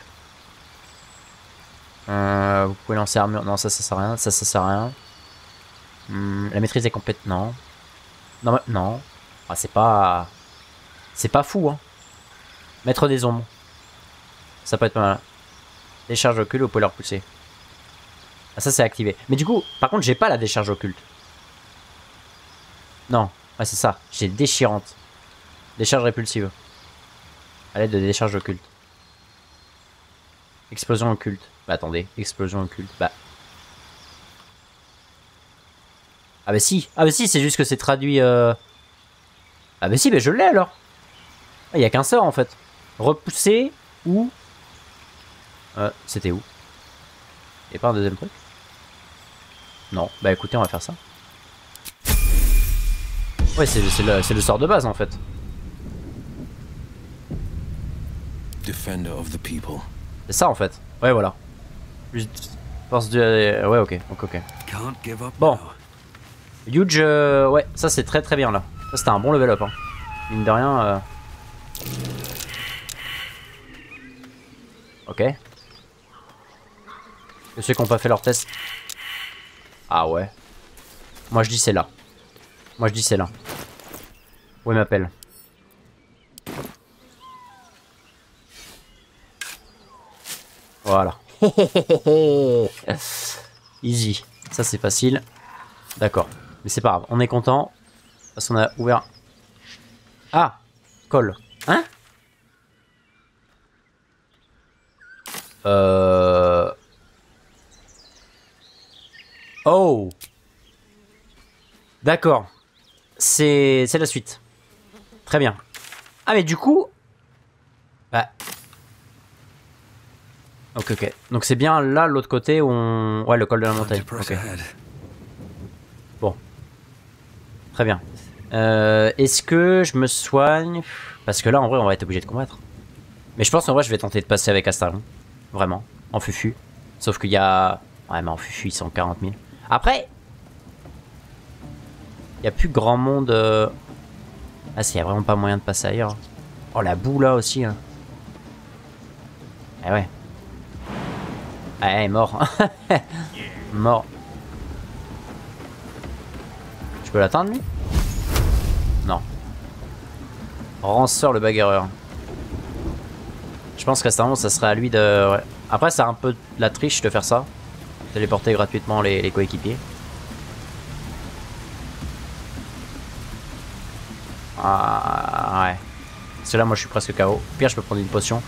Euh, vous pouvez lancer armure. Non, ça, ça sert à rien. Ça, ça sert à rien. Hum, la maîtrise est complète. Non. Non, mais, non. Ah, c'est pas... C'est pas fou, hein. Maître des ombres. Ça peut être pas mal. Décharge occulte, vous pouvez la repousser. Ah, ça c'est activé. Mais du coup, par contre, j'ai pas la décharge occulte. Non, ouais, c'est ça. J'ai déchirante. Décharge répulsive. À l'aide de décharge occulte. Explosion occulte. Bah attendez, explosion occulte. Bah. Ah bah si. Ah bah si, c'est juste que c'est traduit... Euh... Ah bah si, bah je l'ai alors. Il ah, n'y a qu'un sort en fait. Repousser ou... Euh, c'était où? Y'a pas un deuxième truc? Non, bah écoutez, on va faire ça. Ouais, c'est le, le sort de base en fait. Defender of the people. C'est ça en fait. Ouais, voilà. Plus de force de... Ouais, ok, ok, ok. Can't give up Bon. now. Huge, euh, ouais, ça c'est très très bien là. Ça c'était un bon level up. Hein. Mine de rien. Euh... Ok. Que ceux qui n'ont pas fait leur test. Ah ouais. Moi je dis c'est là. Moi je dis c'est là. Où il m'appelle? Voilà. Easy. Ça c'est facile. D'accord. Mais c'est pas grave. On est content. Parce qu'on a ouvert... Ah, colle. Hein? Euh... Oh. D'accord. C'est c'est la suite. Très bien. Ah mais du coup... Bah... Ok, ok. Donc c'est bien là, l'autre côté, où on... Ouais, le col de la montagne. Ok. Bon. Très bien. Euh, Est-ce que je me soigne? Parce que là, en vrai, on va être obligé de combattre. Mais je pense qu'en vrai, je vais tenter de passer avec Astalon. Vraiment. En fufu. Sauf qu'il y a... Ouais, mais en fufu, ils sont quarante mille. Après... Il n'y a plus grand monde... Euh... Ah, s'il n'y a vraiment pas moyen de passer ailleurs. Oh, la boue, là, aussi. Hein. Eh ouais. Ah, eh, mort. Mort. Je peux l'atteindre, lui? Non. Ranceur le bagarreur. Je pense qu'à ce moment ça serait à lui de... Ouais. Après c'est un peu de la triche de faire ça. Téléporter gratuitement les, les coéquipiers. Ah ouais. Parce que là moi je suis presque K O. Au pire je peux prendre une potion.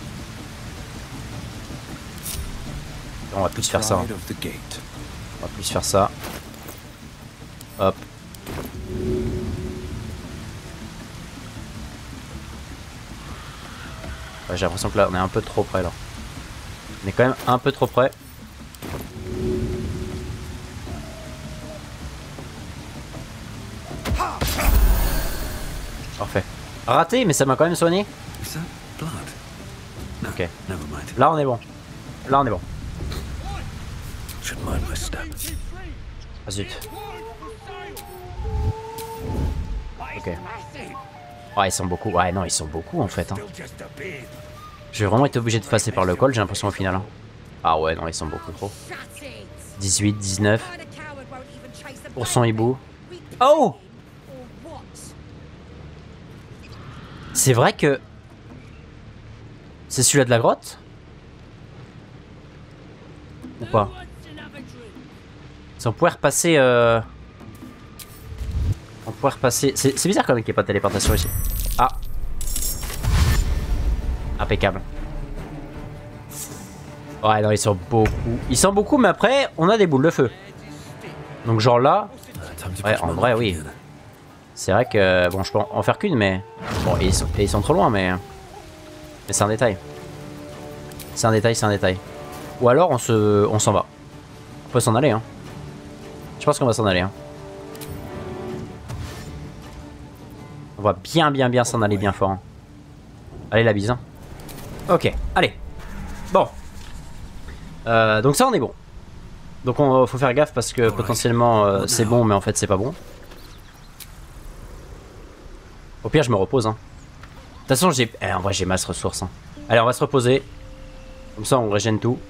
On va plus faire ça. Hein. On va plus faire ça. Hop. J'ai l'impression que là on est un peu trop près là. On est quand même un peu trop près. Parfait. Raté mais ça m'a quand même soigné. Ok. Là on est bon. Là on est bon. Ah zut. Ok. Ouais ils sont beaucoup. Ouais non ils sont beaucoup en fait. Hein. Je vais vraiment être obligé de passer par le col, j'ai l'impression au final. Hein. Ah ouais, non, ils sont beaucoup trop. dix-huit, dix-neuf. Pour son hibou. Oh! C'est vrai que... C'est celui-là de la grotte? Ou pas? Si on pouvait repasser... Euh... On pourrait repasser... C'est bizarre quand même qu'il n'y ait pas de téléportation ici. Ah! Impeccable. Ouais, non, ils sont beaucoup. Ils sont beaucoup, mais après, on a des boules de feu. Donc, genre là. Ouais, en vrai, oui. C'est vrai que. Bon, je peux en faire qu'une, mais. Bon, ils sont, ils sont trop loin, mais. Mais c'est un détail. C'est un détail, c'est un détail. Ou alors, on se. On s'en va. On peut s'en aller, hein. Je pense qu'on va s'en aller, hein. On va bien, bien, bien s'en aller bien fort. Hein. Allez, la bise, hein. Ok, allez. Bon. Euh, donc ça, on est bon. Donc on faut faire gaffe parce que potentiellement euh, c'est bon, mais en fait c'est pas bon. Au pire, je me repose. Hein. De toute façon, j'ai... Eh, en vrai, j'ai masse ressources. Hein. Allez, on va se reposer. Comme ça, on régène tout.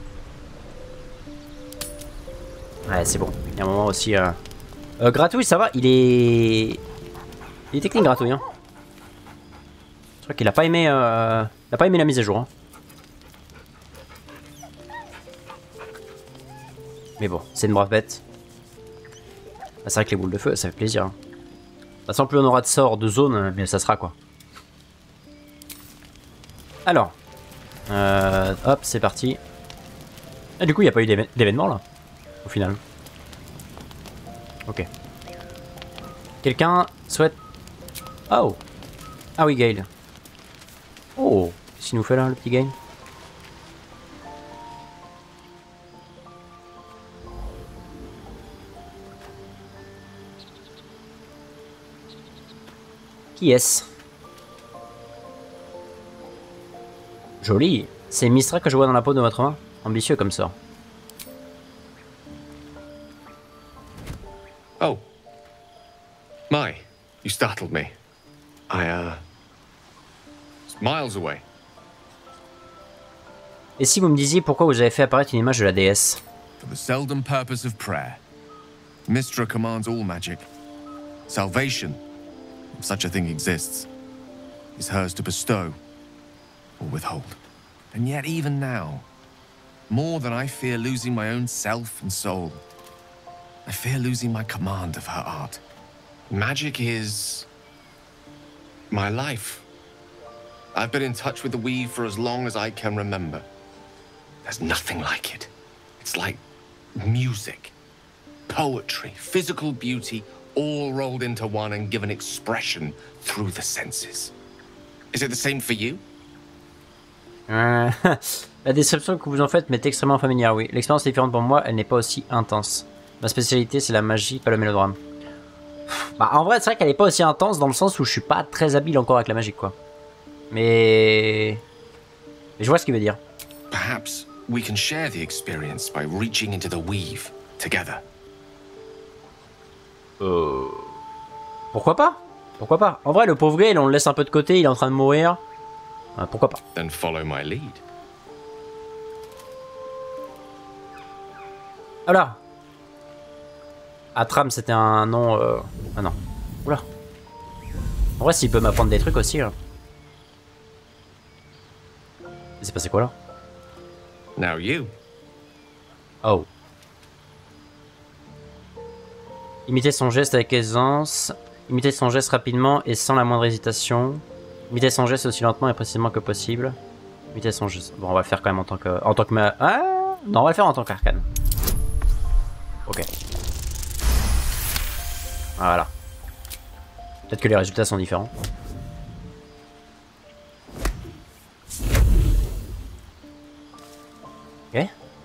Ouais, c'est bon. Il y a un moment aussi... Euh... Euh, Gratouille, ça va. Il est... Il est technique, Gratouille. Hein. Je crois qu'il a pas aimé... Euh... Il a pas aimé la mise à jour. Hein. Mais bon, c'est une brave bête. Ah, c'est vrai que les boules de feu, ça fait plaisir. Hein. De toute façon, plus on aura de sorts de zone, mieux ça sera, quoi. Alors. Euh, hop, c'est parti. Et du coup, il n'y a pas eu d'événement, là. Au final. Ok. Quelqu'un souhaite... Oh. Ah oui, Gale. Oh. Qu'est-ce qu'il nous fait, là, le petit Gale? Qui est-ce? Joli. C'est Mystra que je vois dans la peau de votre main. Ambitieux comme ça. Oh. My, you startled me. I, uh... was miles away. Et si vous me disiez pourquoi vous avez fait apparaître une image de la déesse? For the seldom purpose of prayer. Mystra commands all magic. Salvation, if such a thing exists, is hers to bestow or withhold. And yet even now, more than I fear losing my own self and soul, I fear losing my command of her art. Magic is... my life. I've been in touch with the weave for as long as I can remember. There's nothing like it. It's like music, poetry, physical beauty, all rolled into one and given expression through the senses. Is it the same for you? Euh, la description que vous en faites m'est extrêmement familière, oui. L'expérience est différente pour moi, elle n'est pas aussi intense. Ma spécialité, c'est la magie, pas le mélodrame. Bah, en vrai, c'est vrai qu'elle n'est pas aussi intense dans le sens où je suis pas très habile encore avec la magie, quoi. Mais... Mais je vois ce qu'il veut dire. Perhaps we can share the experience by reaching into the weave together. Euh... Pourquoi pas? Pourquoi pas? En vrai, le pauvre gars, on le laisse un peu de côté, il est en train de mourir. Euh, pourquoi pas? Then follow my lead. Voilà. Atram, c'était un nom... Euh... Ah non. Oula. En vrai, s'il peut m'apprendre des trucs aussi. Là. Il s'est passé quoi là? Now you. Oh. Imiter son geste avec aisance. Imiter son geste rapidement et sans la moindre hésitation. Imiter son geste aussi lentement et précisément que possible. Imiter son geste. Bon, on va le faire quand même en tant que... En tant que... Ma... Ah non, on va le faire en tant qu'arcane. Ok. Voilà. Peut-être que les résultats sont différents. Ok.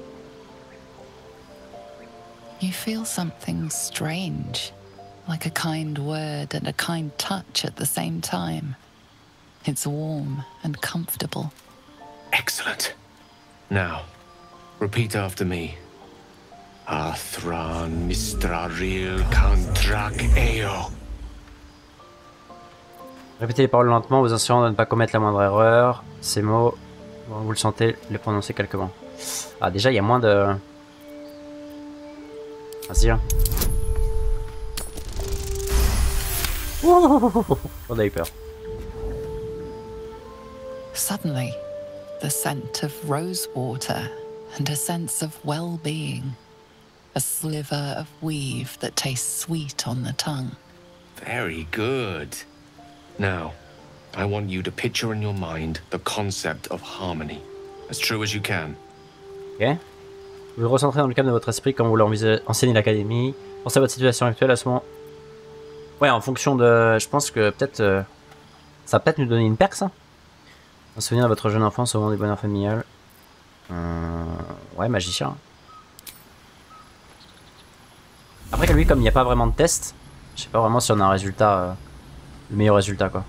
You feel something strange, like a kind word and a kind touch at the same time. It's warm and comfortable. Excellent. Now, repeat after me. Athran Mistraril Kantrak Eo. Répétez les paroles lentement, vous assurant de ne pas commettre la moindre erreur. Ces mots, bon, vous le sentez, les prononcer calquement. Ah, déjà, il y a moins de... Vas-y, hein. On a eu peur. Suddenly, the scent of rose water and a sense of well-being. A sliver of weave that tastes sweet on the tongue. Very good. Now, I want you to picture in your mind the concept of harmony, as true as you can. Ok. Vous le recentrez dans le cadre de votre esprit comme vous l'enseignez à l'académie. Pensez à votre situation actuelle à ce moment. Ouais, en fonction de... Je pense que peut-être... Euh, ça va peut-être nous donner une perque, ça. Un souvenir de votre jeune enfance au moment du bonheur familial. Euh, ouais, magicien. Après que lui, comme il n'y a pas vraiment de test, je sais pas vraiment si on a un résultat... Euh, le meilleur résultat, quoi.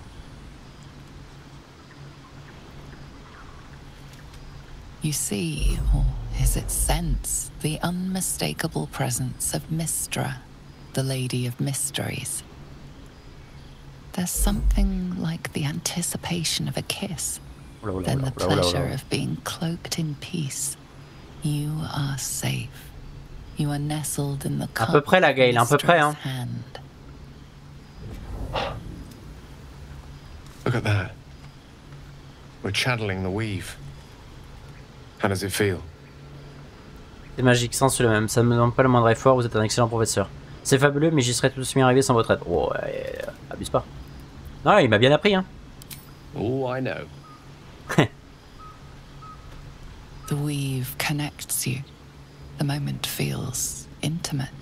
You see, or is it sense, the unmistakable presence of Mystra, the Lady of Mysteries. There's something like the anticipation of a kiss, then the pleasure of being cloaked in peace. You are safe. You are nestled in the cup à peu près la Gale, à peu près, hein. Hand. Look at that. We're channeling the weave. How does it feel? C'est magique, sens le même. Ça ne me demande pas le moindre effort, vous êtes un excellent professeur. C'est fabuleux, mais j'y serais tout aussi bien arrivé sans votre aide. Oh, ouais, abuse pas. Non, il m'a bien appris, hein. Oh, I know. The weave connects you. The moment feels intimate.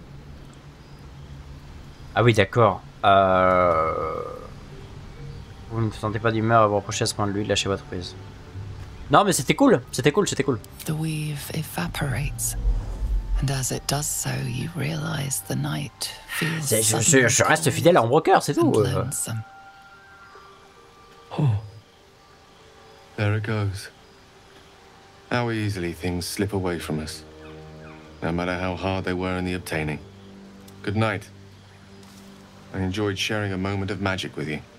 Ah oui, d'accord. Euh... Vous ne vous sentez pas d'humeur à vous reprocher à ce point de lui, lâchez votre prise. Non, mais c'était cool, c'était cool, c'était cool. The weave evaporates, and as it does so, you realize the night feels. Je, je, je reste fidèle à Ombrecoeur, c'est tout. Euh... Oh, there it goes. How easily things slip away from us, no matter how hard they were in the obtaining. Good night. I enjoyed sharing a moment of magic with you.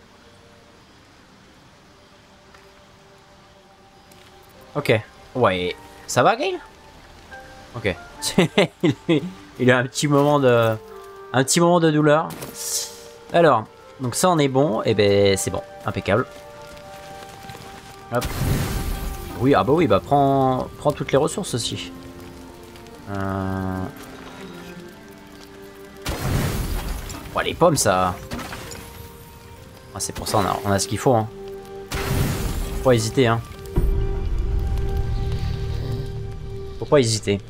Ok. Ouais. Ça va, Gale? Ok. Il a un petit moment de... Un petit moment de douleur. Alors, donc ça on est bon. Et ben c'est bon. Impeccable. Hop. Oui, ah bah oui, bah prends, prends toutes les ressources aussi. Euh... Oh, les pommes, ça... Ah, c'est pour ça, on a, on a ce qu'il faut. Hein. Faut pas hésiter. Hein. Faut pas hésiter.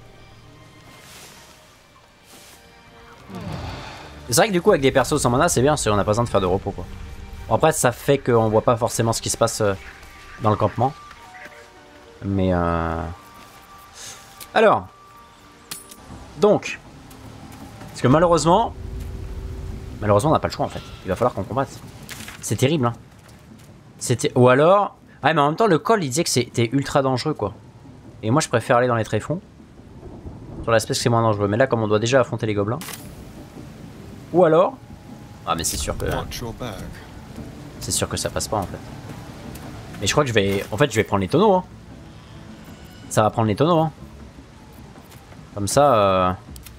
C'est vrai que du coup, avec des persos sans mana, c'est bien, on n'a pas besoin de faire de repos, quoi. Bon, après, ça fait qu'on voit pas forcément ce qui se passe euh, dans le campement. Mais euh... alors, donc, parce que malheureusement, malheureusement, on n'a pas le choix en fait. Il va falloir qu'on combatte. C'est terrible, hein. C'était, ou alors, ah mais en même temps, le col, il disait que c'était ultra dangereux, quoi. Et moi, je préfère aller dans les tréfonds. Sur l'aspect que c'est moins dangereux. Mais là, comme on doit déjà affronter les gobelins, ou alors, ah mais c'est sûr que, c'est sûr que ça passe pas en fait. Mais je crois que je vais, en fait, je vais prendre les tonneaux. Hein. Ça va prendre les tonneaux. Hein. Comme ça, euh...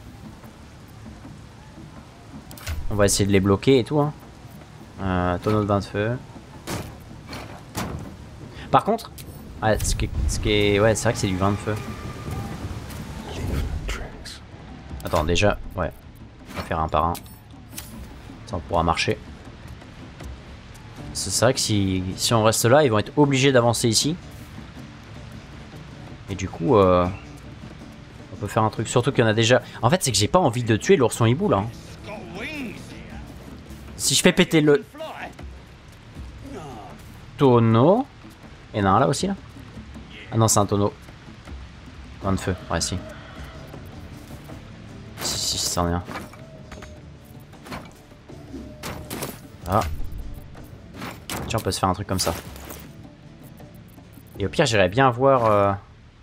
on va essayer de les bloquer et tout. Hein. Euh, tonneau de bain de feu. Par contre, ah, ce qui est, ce qui est... ouais, c'est vrai que c'est du vin de feu. Attends, déjà, ouais. On va faire un par un. Ça, on pourra marcher. C'est vrai que si, si on reste là, ils vont être obligés d'avancer ici. Et du coup, euh, on peut faire un truc. Surtout qu'il y en a déjà... En fait, c'est que j'ai pas envie de tuer l'ourson hibou, là. Hein. Si je fais péter le... tonneau... Il y en a un là aussi, là? Ah non, c'est un tonneau. Bain de feu, ouais, si. Si, si, c'en est un. Ah. Tiens, on peut se faire un truc comme ça. Et au pire, j'irais bien voir... Euh...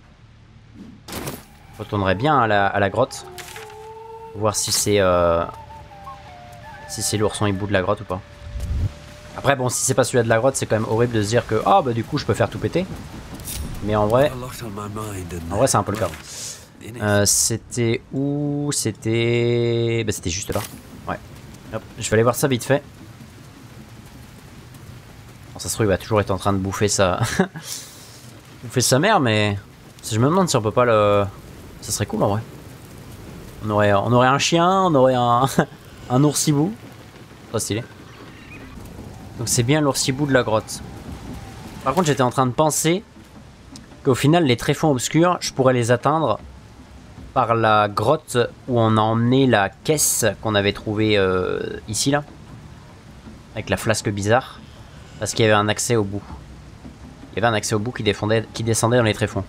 Je retournerais bien à la, à la grotte. Voir si c'est... Euh... Si c'est l'ourson hibou de la grotte ou pas. Après, bon, si c'est pas celui-là de la grotte, c'est quand même horrible de se dire que... Ah, bah du coup, je peux faire tout péter. Mais en vrai... En vrai, c'est un peu le cas. Euh, c'était où? C'était... Bah, c'était juste là. Ouais. Hop, je vais aller voir ça vite fait. Bon, ça se trouve, il va toujours être en train de bouffer sa... bouffer sa mère, mais... Je me demande si on peut pas le... Ça serait cool, en vrai. On aurait, on aurait un chien, on aurait un... un oursibou. Trop stylé. Donc c'est bien l'oursibou de la grotte. Par contre, j'étais en train de penser qu'au final, les tréfonds obscurs, je pourrais les atteindre par la grotte où on a emmené la caisse qu'on avait trouvée euh, ici, là. Avec la flasque bizarre. Parce qu'il y avait un accès au bout. Il y avait un accès au bout qui, défendait, qui descendait dans les tréfonds.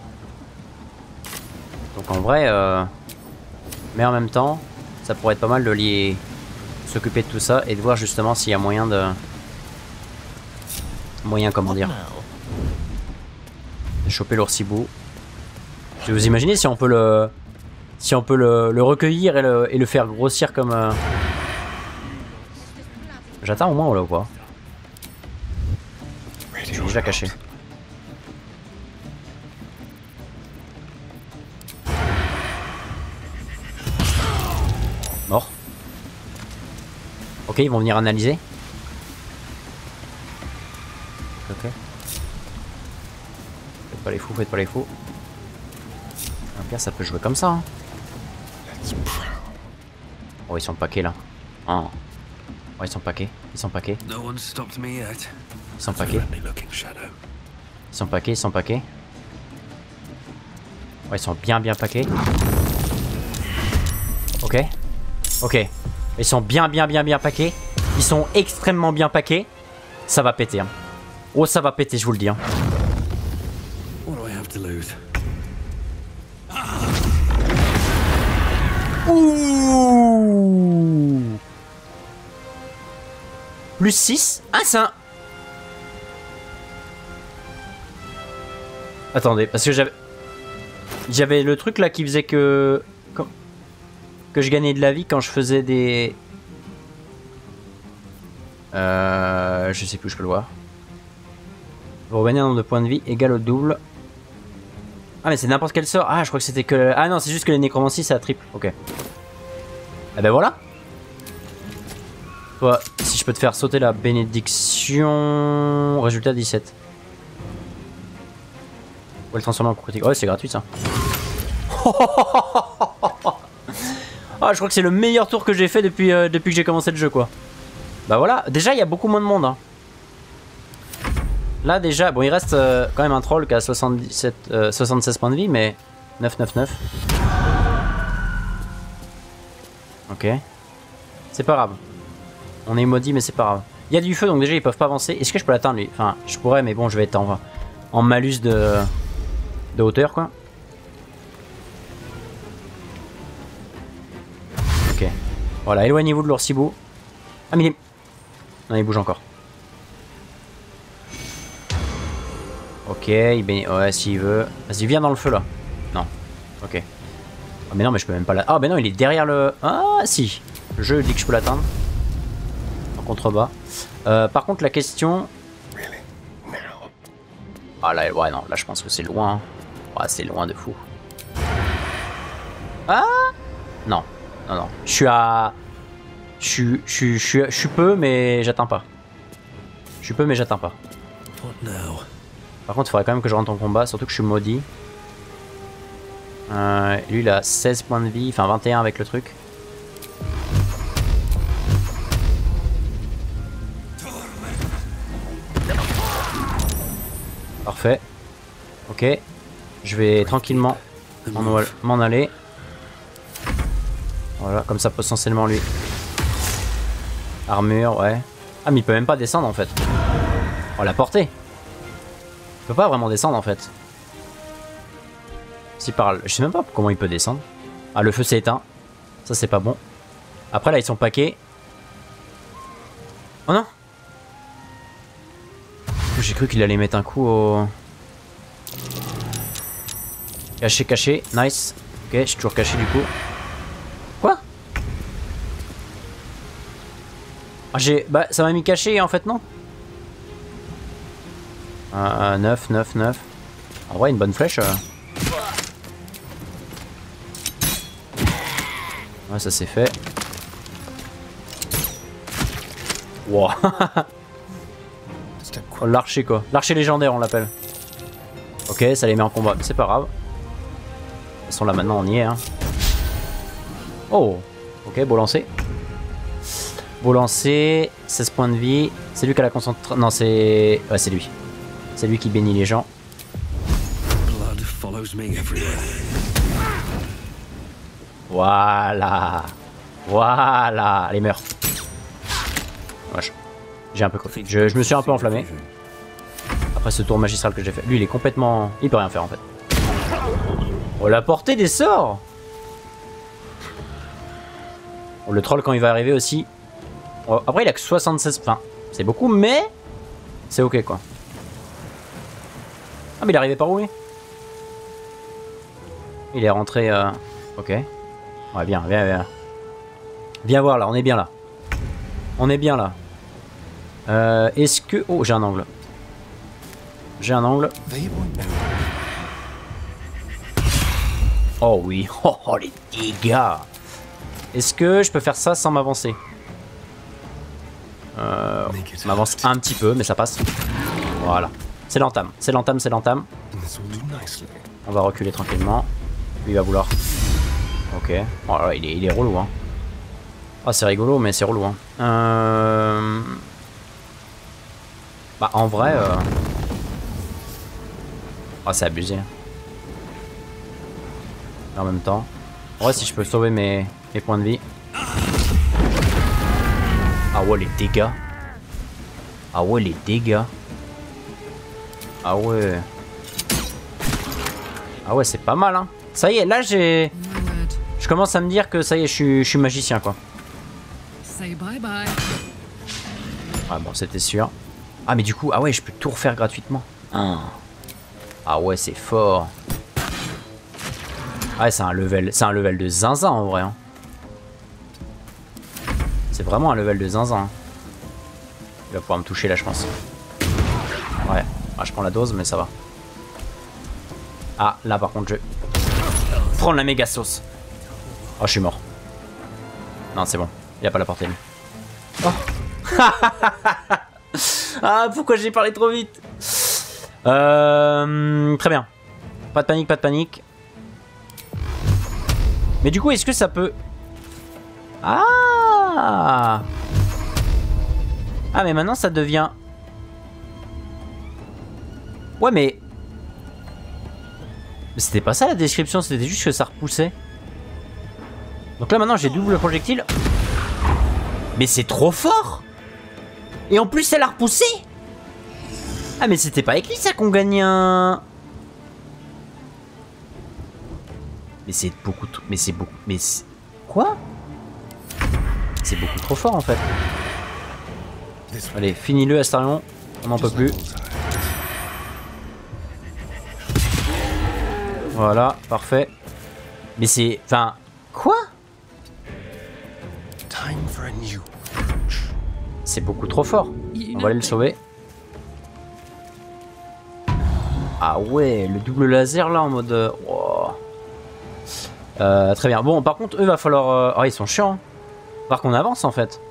Donc en vrai... Euh... Mais en même temps, ça pourrait être pas mal de lier... s'occuper de tout ça et de voir justement s'il y a moyen de... Moyen, comment dire, de choper l'oursibou. Vous imaginez si on peut le... Si on peut le, le recueillir et le, et le faire grossir comme... Euh... J'atteins au moins là ou quoi? J'ai déjà caché. Mort. Ok, ils vont venir analyser. Ok. Faites pas les fous, faites pas les fous. Un pire, ça peut jouer comme ça. Hein. Oh, ils sont paquets là. Oh. Oh, ils sont paquets. Ils sont paquets. Ils sont paquets. Ils sont paquets, ils sont paquets. Ouais, ils sont bien bien paquets. Ok. Ok. Ils sont bien bien bien bien paquets. Ils sont extrêmement bien paquets. Ça va péter. Hein. Oh, ça va péter, je vous le dis. Hein. Ouh. Plus six. Ah, c'est un... Attendez, parce que j'avais... J'avais le truc là qui faisait que... que je gagnais de la vie quand je faisais des... Euh, je sais plus, je peux le voir. Vous revenez un nombre de points de vie égal au double. Ah mais c'est n'importe quel sort. Ah je crois que c'était que... Ah non c'est juste que les nécromancies c'est à triple. Ok. Ah ben voilà. Toi, si je peux te faire sauter la bénédiction... Résultat dix-sept. On va le transformer en coup critique. Ouais c'est gratuit ça. Ah je crois que c'est le meilleur tour que j'ai fait depuis, euh, depuis que j'ai commencé le jeu quoi. Bah voilà, déjà il y a beaucoup moins de monde hein. Là déjà, bon il reste euh, quand même un troll qui a soixante-dix-sept, euh, soixante-seize points de vie mais neuf neuf neuf. Ok. C'est pas grave. On est maudit mais c'est pas grave. Il y a du feu donc déjà ils peuvent pas avancer. Est-ce que je peux l'atteindre lui? Enfin je pourrais mais bon je vais être en, en malus de, de hauteur quoi. Ok. Voilà, éloignez-vous de l'oursibou. Ah mais il est... Non il bouge encore. Ok, il bénit... Ouais s'il veut. Vas-y viens dans le feu là. Non. Ok. Ah mais non mais je peux même pas la... Ah mais non il est derrière le... Ah si. Le jeu dit que je peux l'atteindre. En contrebas. Euh, par contre la question... Ah là ouais non là je pense que c'est loin. Ouais c'est loin de fou. Ah non. Non non. Je suis à... Je suis... Je suis... Je suis... Je suis peu mais j'atteins pas. Je suis peu mais j'atteins pas. Par contre il faudrait quand même que je rentre en combat. Surtout que je suis maudit. Euh, lui il a seize points de vie. Enfin vingt et un avec le truc. Parfait. Ok. Je vais tranquillement m'en aller. Voilà, comme ça potentiellement lui. Armure, ouais. Ah mais il peut même pas descendre en fait. Oh la portée. Il peut pas vraiment descendre en fait. S'il parle, je sais même pas comment il peut descendre. Ah le feu s'est éteint. Ça c'est pas bon. Après là ils sont paquets. Oh non. J'ai cru qu'il allait mettre un coup au... Caché, caché, nice. Ok, je suis toujours caché du coup. Quoi? Ah j'ai... Bah ça m'a mis caché en fait non. Euh, neuf, neuf, neuf. En vrai une bonne flèche. Euh... Ouais ça c'est fait. Wow. Oh, l'archer quoi. L'archer légendaire on l'appelle. Ok ça les met en combat. C'est pas grave. De toute façon là maintenant on y est hein. Oh. Ok beau lancer. Beau lancer. seize points de vie. C'est lui qui a la concentration. Non c'est... Ouais c'est lui. C'est lui qui bénit les gens. Voilà. Voilà. Allez meurs. Wesh. J'ai un peu je, je me suis un peu enflammé. Après ce tour magistral que j'ai fait. Lui il est complètement... Il peut rien faire en fait. Oh la portée des sorts. Oh, le troll quand il va arriver aussi. Oh, après il a que soixante-seize... Enfin c'est beaucoup mais... C'est ok quoi. Ah mais il est arrivé par où lui? Il est rentré... Euh... Ok. Ouais bien, viens, viens. Viens voir là, on est bien là. On est bien là. Euh, Est-ce que... Oh, j'ai un angle. J'ai un angle. Oh oui. Oh, oh les dégâts. Est-ce que je peux faire ça sans m'avancer? Euh... Je m'avance un petit peu, mais ça passe. Voilà. C'est l'entame. C'est l'entame, c'est l'entame. On va reculer tranquillement. Lui il va vouloir. Ok. Oh là, il est, il est relou, hein. Ah, c'est rigolo, mais c'est relou, hein. Euh... Bah, en vrai... Euh... Ah, c'est abusé. Et en même temps... En vrai, si je peux sauver mes, mes points de vie... Ah ouais, les dégâts. Ah ouais, les dégâts. Ah ouais. Ah ouais, c'est pas mal, hein. Ça y est, là, j'ai... Je commence à me dire que ça y est, je suis, je suis magicien, quoi. Say bye bye. Ouais, bon, c'était sûr. Ah, mais du coup, ah ouais, je peux tout refaire gratuitement. Ah, ah ouais, c'est fort. Ah ouais, c'est un level, c'est un level de zinzin en vrai. Hein. C'est vraiment un level de zinzin. Il va pouvoir me toucher là, je pense. Ouais, ah, je prends la dose, mais ça va. Ah, là par contre, je vais prendre la méga sauce. Oh, je suis mort. Non, c'est bon. Il a pas la portée, lui. Oh. Ah, pourquoi j'ai parlé trop vite? euh, Très bien. Pas de panique, pas de panique. Mais du coup, est-ce que ça peut... Ah Ah, mais maintenant, ça devient... Ouais, mais... Mais c'était pas ça la description, c'était juste que ça repoussait. Donc là, maintenant, j'ai double projectile. Mais c'est trop fort! Et en plus, elle a repoussé! Ah, mais c'était pas écrit ça qu'on gagnait un... Mais c'est beaucoup trop... Mais c'est beaucoup... Mais c'est... Quoi? C'est beaucoup trop fort, en fait. Allez, finis-le, Astarion. On n'en peut plus. Voilà, parfait. Mais c'est... Enfin... Quoi? C'est beaucoup trop fort. On va aller le sauver. Ah ouais, le double laser là en mode... Wow. Euh, très bien. Bon, par contre, eux, va falloir... Euh... Oh, ils sont chiants. Va falloir qu'on avance en fait.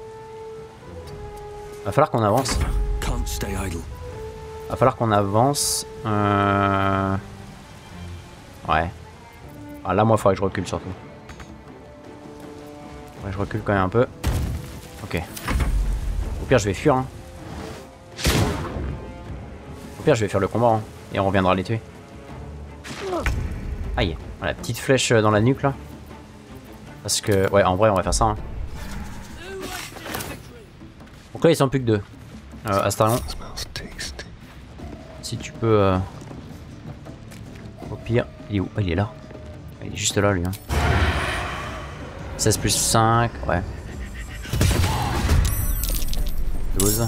Va falloir qu'on avance. Va falloir qu'on avance. Euh... Ouais. Ah, là, moi, il faudrait que je recule surtout. Ouais, je recule quand même un peu. Ok. Au pire, je vais fuir. Hein. Au pire, je vais faire le combat. Hein, et on reviendra les tuer. Aïe. Voilà, petite flèche dans la nuque là. Parce que... Ouais, en vrai, on va faire ça. Hein. Donc là, ils sont plus que deux. Euh, Astarion. Si tu peux... Euh... Au pire... Il est où? Oh, il est là. Il est juste là, lui. Hein. seize plus cinq, ouais. douze.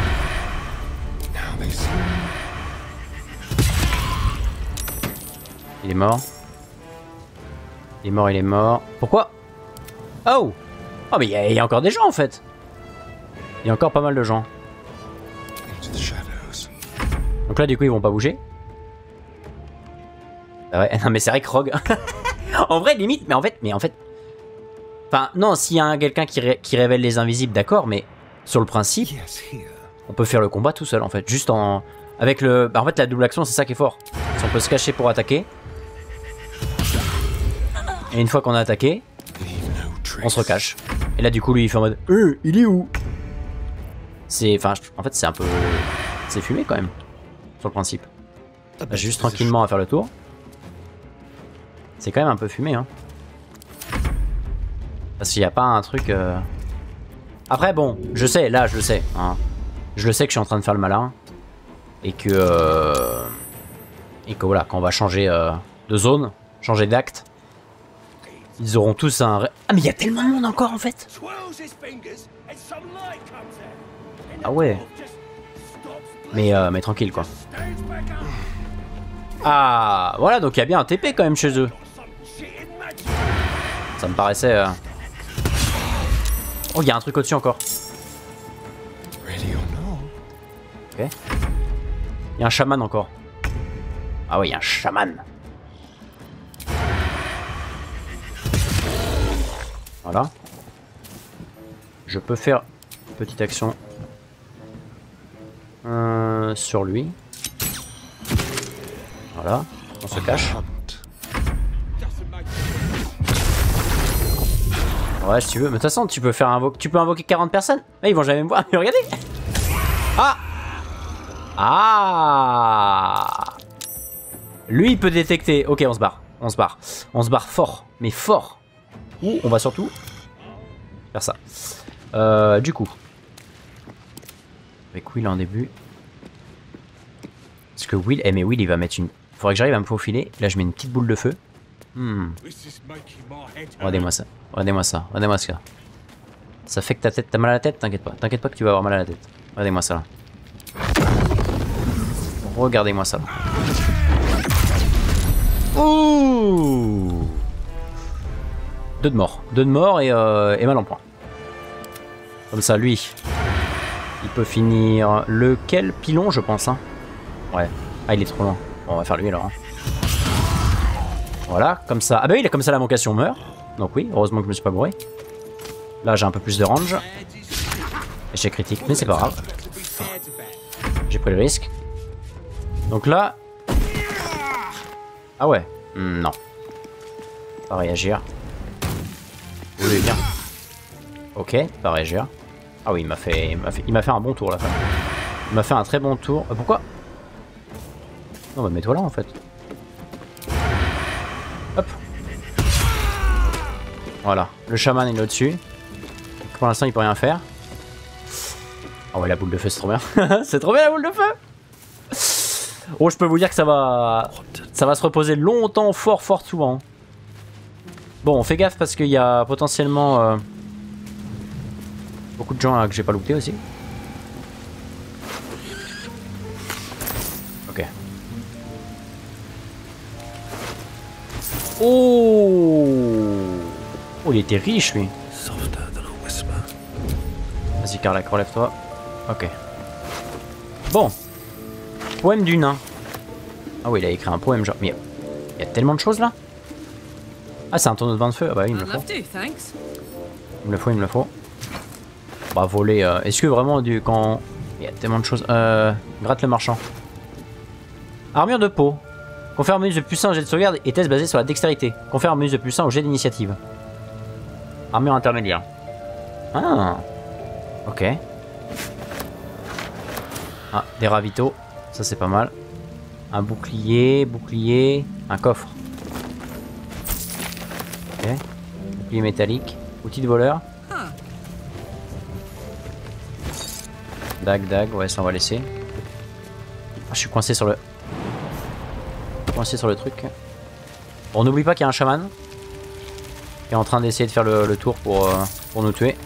Il est mort. Il est mort, il est mort. Pourquoi? Oh! Oh, mais il y, y a encore des gens en fait. Il y a encore pas mal de gens. Donc là, du coup, ils vont pas bouger. Ah ouais, non, mais c'est vrai que Rogue. En vrai, limite, mais en fait, mais en fait. Enfin, non, s'il y a quelqu'un qui, ré qui révèle les invisibles, d'accord, mais sur le principe, on peut faire le combat tout seul en fait. Juste en. Avec le. Bah, en fait, la double action, c'est ça qui est fort. Si on peut se cacher pour attaquer. Et une fois qu'on a attaqué, on se recache. Et là, du coup, lui, il fait en mode euh, il est où? C'est. Enfin, en fait, c'est un peu. C'est fumé quand même. Sur le principe. Là, j'ai juste tranquillement à faire le tour. C'est quand même un peu fumé, hein. Parce qu'il n'y a pas un truc... Euh... Après, bon, je sais, là, je le sais. Hein. Je le sais que je suis en train de faire le malin. Et que... Euh... Et que voilà, quand on va changer euh, de zone, changer d'acte, ils auront tous un... Ah, mais il y a tellement de monde encore, en fait. Ah ouais. Mais, euh, mais tranquille, quoi. Ah, voilà, donc il y a bien un T P quand même chez eux. Ça me paraissait... Euh... Oh, il y a un truc au-dessus encore. Ok. Il y a un chaman encore. Ah ouais, il y a un chaman. Voilà. Je peux faire une petite action euh, sur lui. Voilà, on se cache. Ouais, si tu veux. Mais de toute façon, tu peux faire invoquer. Tu peux invoquer quarante personnes. Mais ils vont jamais me voir. Mais regardez. Ah. Ah. Lui, il peut détecter. Ok, on se barre. On se barre. On se barre fort. Mais fort. Ou on va surtout faire ça. Euh, du coup. Avec Will en début. Parce que Will. Eh, mais Will, il va mettre une. Faudrait que j'arrive à me faufiler. Là, je mets une petite boule de feu. Hmm. Regardez-moi ça. Regardez-moi ça. Regardez-moi ça. Ça fait que ta tête, t'as mal à la tête? T'inquiète pas. T'inquiète pas que tu vas avoir mal à la tête. Regardez-moi ça là. Regardez-moi ça là. Ouh. Deux de mort. Deux de mort et, euh, et mal en point. Comme ça, lui, il peut finir lequel pilon, je pense. Hein. Ouais. Ah, il est trop loin. Bon, on va faire lui alors. Hein. Voilà, comme ça. Ah bah oui, il a comme ça l'invocation meurt. Donc oui, heureusement que je me suis pas bourré. Là, j'ai un peu plus de range. Échec critique, mais c'est pas grave. J'ai pris le risque. Donc là... Ah ouais, mmh, non. Pas réagir. Vous voulez bien. Ok, pas réagir. Ah oui, il m'a fait, il m'a fait, il m'a fait un bon tour là. Il m'a fait un très bon tour. Euh, pourquoi? Non, bah mets-toi là en fait. Hop. Voilà, le chaman est là dessus. Pour l'instant, il peut rien faire. Oh ouais, la boule de feu, c'est trop bien. C'est trop bien la boule de feu. Oh, je peux vous dire que ça va, ça va se reposer longtemps, fort, fort souvent. Bon, on fait gaffe parce qu'il y a potentiellement euh, beaucoup de gens euh, que j'ai pas looté aussi. Ok. Oh, oh, il était riche lui. Vas-y Carlac, relève-toi. Ok. Bon. Poème du nain. Ah oui, il a écrit un poème genre... Mais il y a tellement de choses là. Ah, c'est un tonneau de vin de feu. Ah bah oui, il me le faut. Il me le faut, il me le faut. Bah voler... Euh... Est-ce que vraiment du... quand... Il y a tellement de choses... Euh... Gratte le marchand. Armure de peau. Confère un bonus de plus un au jet de sauvegarde et test basé sur la dextérité. Confère un bonus de plus un au jet d'initiative. Armure intermédiaire. Ah. Ok. Ah, des ravitaux. Ça c'est pas mal. Un bouclier, bouclier, un coffre. Ok. Bouclier métallique. Outil de voleur. Dag, dag, ouais, ça on va laisser. Ah, je suis coincé sur le... Coincé sur le truc. Bon, on n'oublie pas qu'il y a un chaman qui est en train d'essayer de faire le, le tour pour, euh, pour nous tuer.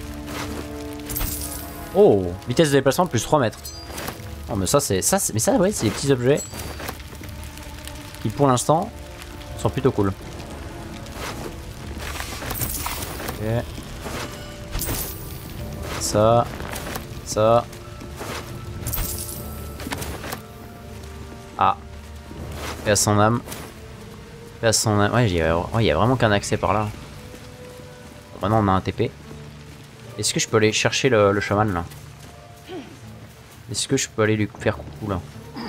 Oh, vitesse de déplacement plus trois mètres. Oh, mais ça c'est ça, mais ça ouais, c'est des petits objets qui pour l'instant sont plutôt cool. Ok. Ça, ça. Ah. Paix à son âme. Paix à son âme. Ouais, il y a, ouais, y a vraiment qu'un accès par là. Bon, maintenant on a un T P. Est-ce que je peux aller chercher le, le chaman là? Est-ce que je peux aller lui faire coucou là?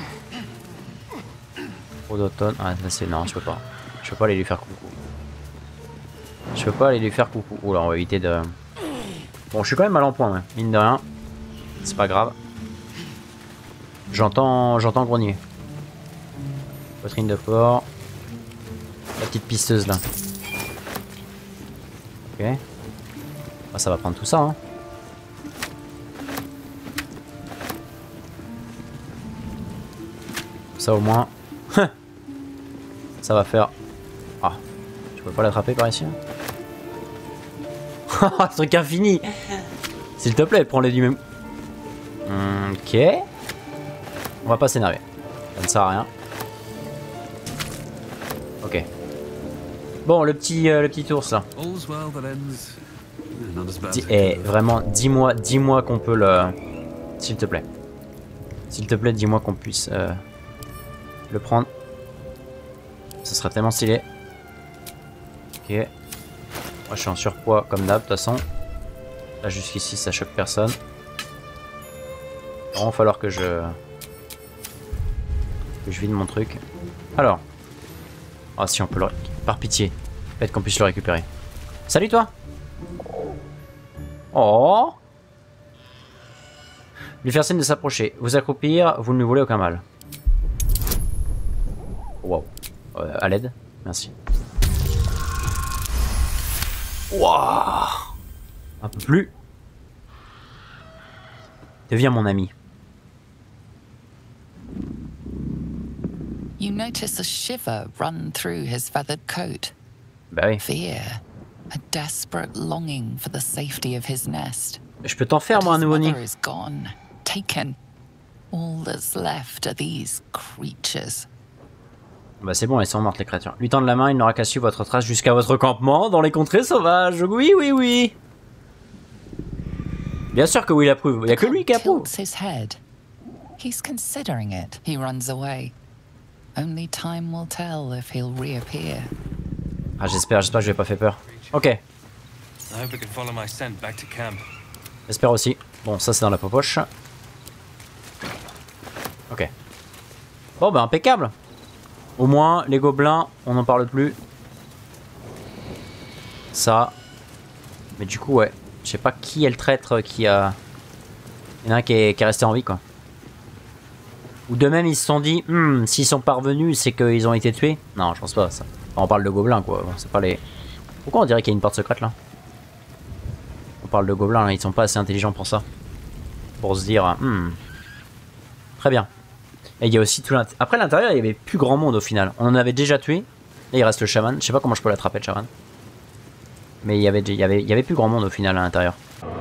Trop d'automne. Ah là c'est... Non, je peux pas. Je peux pas aller lui faire coucou. Je peux pas aller lui faire coucou. Oula, on va éviter de... Bon, je suis quand même mal en point, ouais. Mine de rien. C'est pas grave. J'entends... J'entends grogner. Poitrine de porc. La petite pisteuse là. Ok. Ah, ça va prendre tout ça, hein. Ça au moins. Ça va faire... Ah. Je peux pas l'attraper par ici. Un truc infini. S'il te plaît, prends-les du même... Ok. On va pas s'énerver. Ça ne sert à rien. Ok. Bon, le petit, euh, le petit ours là. Dis, eh, vraiment, dis-moi, dis-moi qu'on peut le... S'il te plaît. S'il te plaît, dis-moi qu'on puisse euh, le prendre. Ce serait tellement stylé. Ok. Moi, je suis en surpoids comme d'hab, de toute façon. Là, jusqu'ici, ça choque personne. Il va falloir que je... que je vide mon truc. Alors. Ah, si on peut le... Par pitié. Peut-être qu'on puisse le récupérer. Salut, toi! Oh! Lui faire signe de s'approcher. Vous accroupir, vous ne lui voulez aucun mal. Wow. Euh, à l'aide. Merci. Waouh! Un peu plus. Deviens mon ami. You notice a shiver run through his feathered coat. Bah oui. Fear. A desperate longing for the safety of his nest. Je peux t'en faire, moi, un nouveau-né. His mother is gone, taken. All that's left are these creatures. Bah c'est bon, elles sont mortes les créatures. Lui tendre la main, il n'aura qu'à suivre votre trace jusqu'à votre campement dans les contrées sauvages. Oui, oui, oui. Bien sûr que oui, il approuve. Il y a que lui qui approuve. Tilts his head. He's considering it. He runs away. Only time will tell if he'll reappear. Ah, j'espère, j'espère que je lui ai pas fait peur. Ok. I hope I can follow my scent back to camp. J'espère aussi. Bon, ça c'est dans la poche. Ok. Bon, bah impeccable. Au moins, les gobelins, on n'en parle plus. Ça. Mais du coup, ouais. Je sais pas qui est le traître qui a... Il y en a un qui est, qui est resté en vie, quoi. Ou de même, ils se sont dit, hm, s'ils sont parvenus, c'est qu'ils ont été tués. Non, je pense pas, ça. Enfin, on parle de gobelins, quoi. Bon, c'est pas les... Pourquoi on dirait qu'il y a une porte secrète, là? On parle de gobelins, là. Ils sont pas assez intelligents pour ça. Pour se dire, hmm. Très bien. Et il y a aussi tout l'intérieur. Après, l'intérieur, il y avait plus grand monde, au final. On en avait déjà tué. Là, il reste le chaman. Je sais pas comment je peux l'attraper, le chaman. Mais il y avait, il y avait, il y avait plus grand monde, au final, à l'intérieur.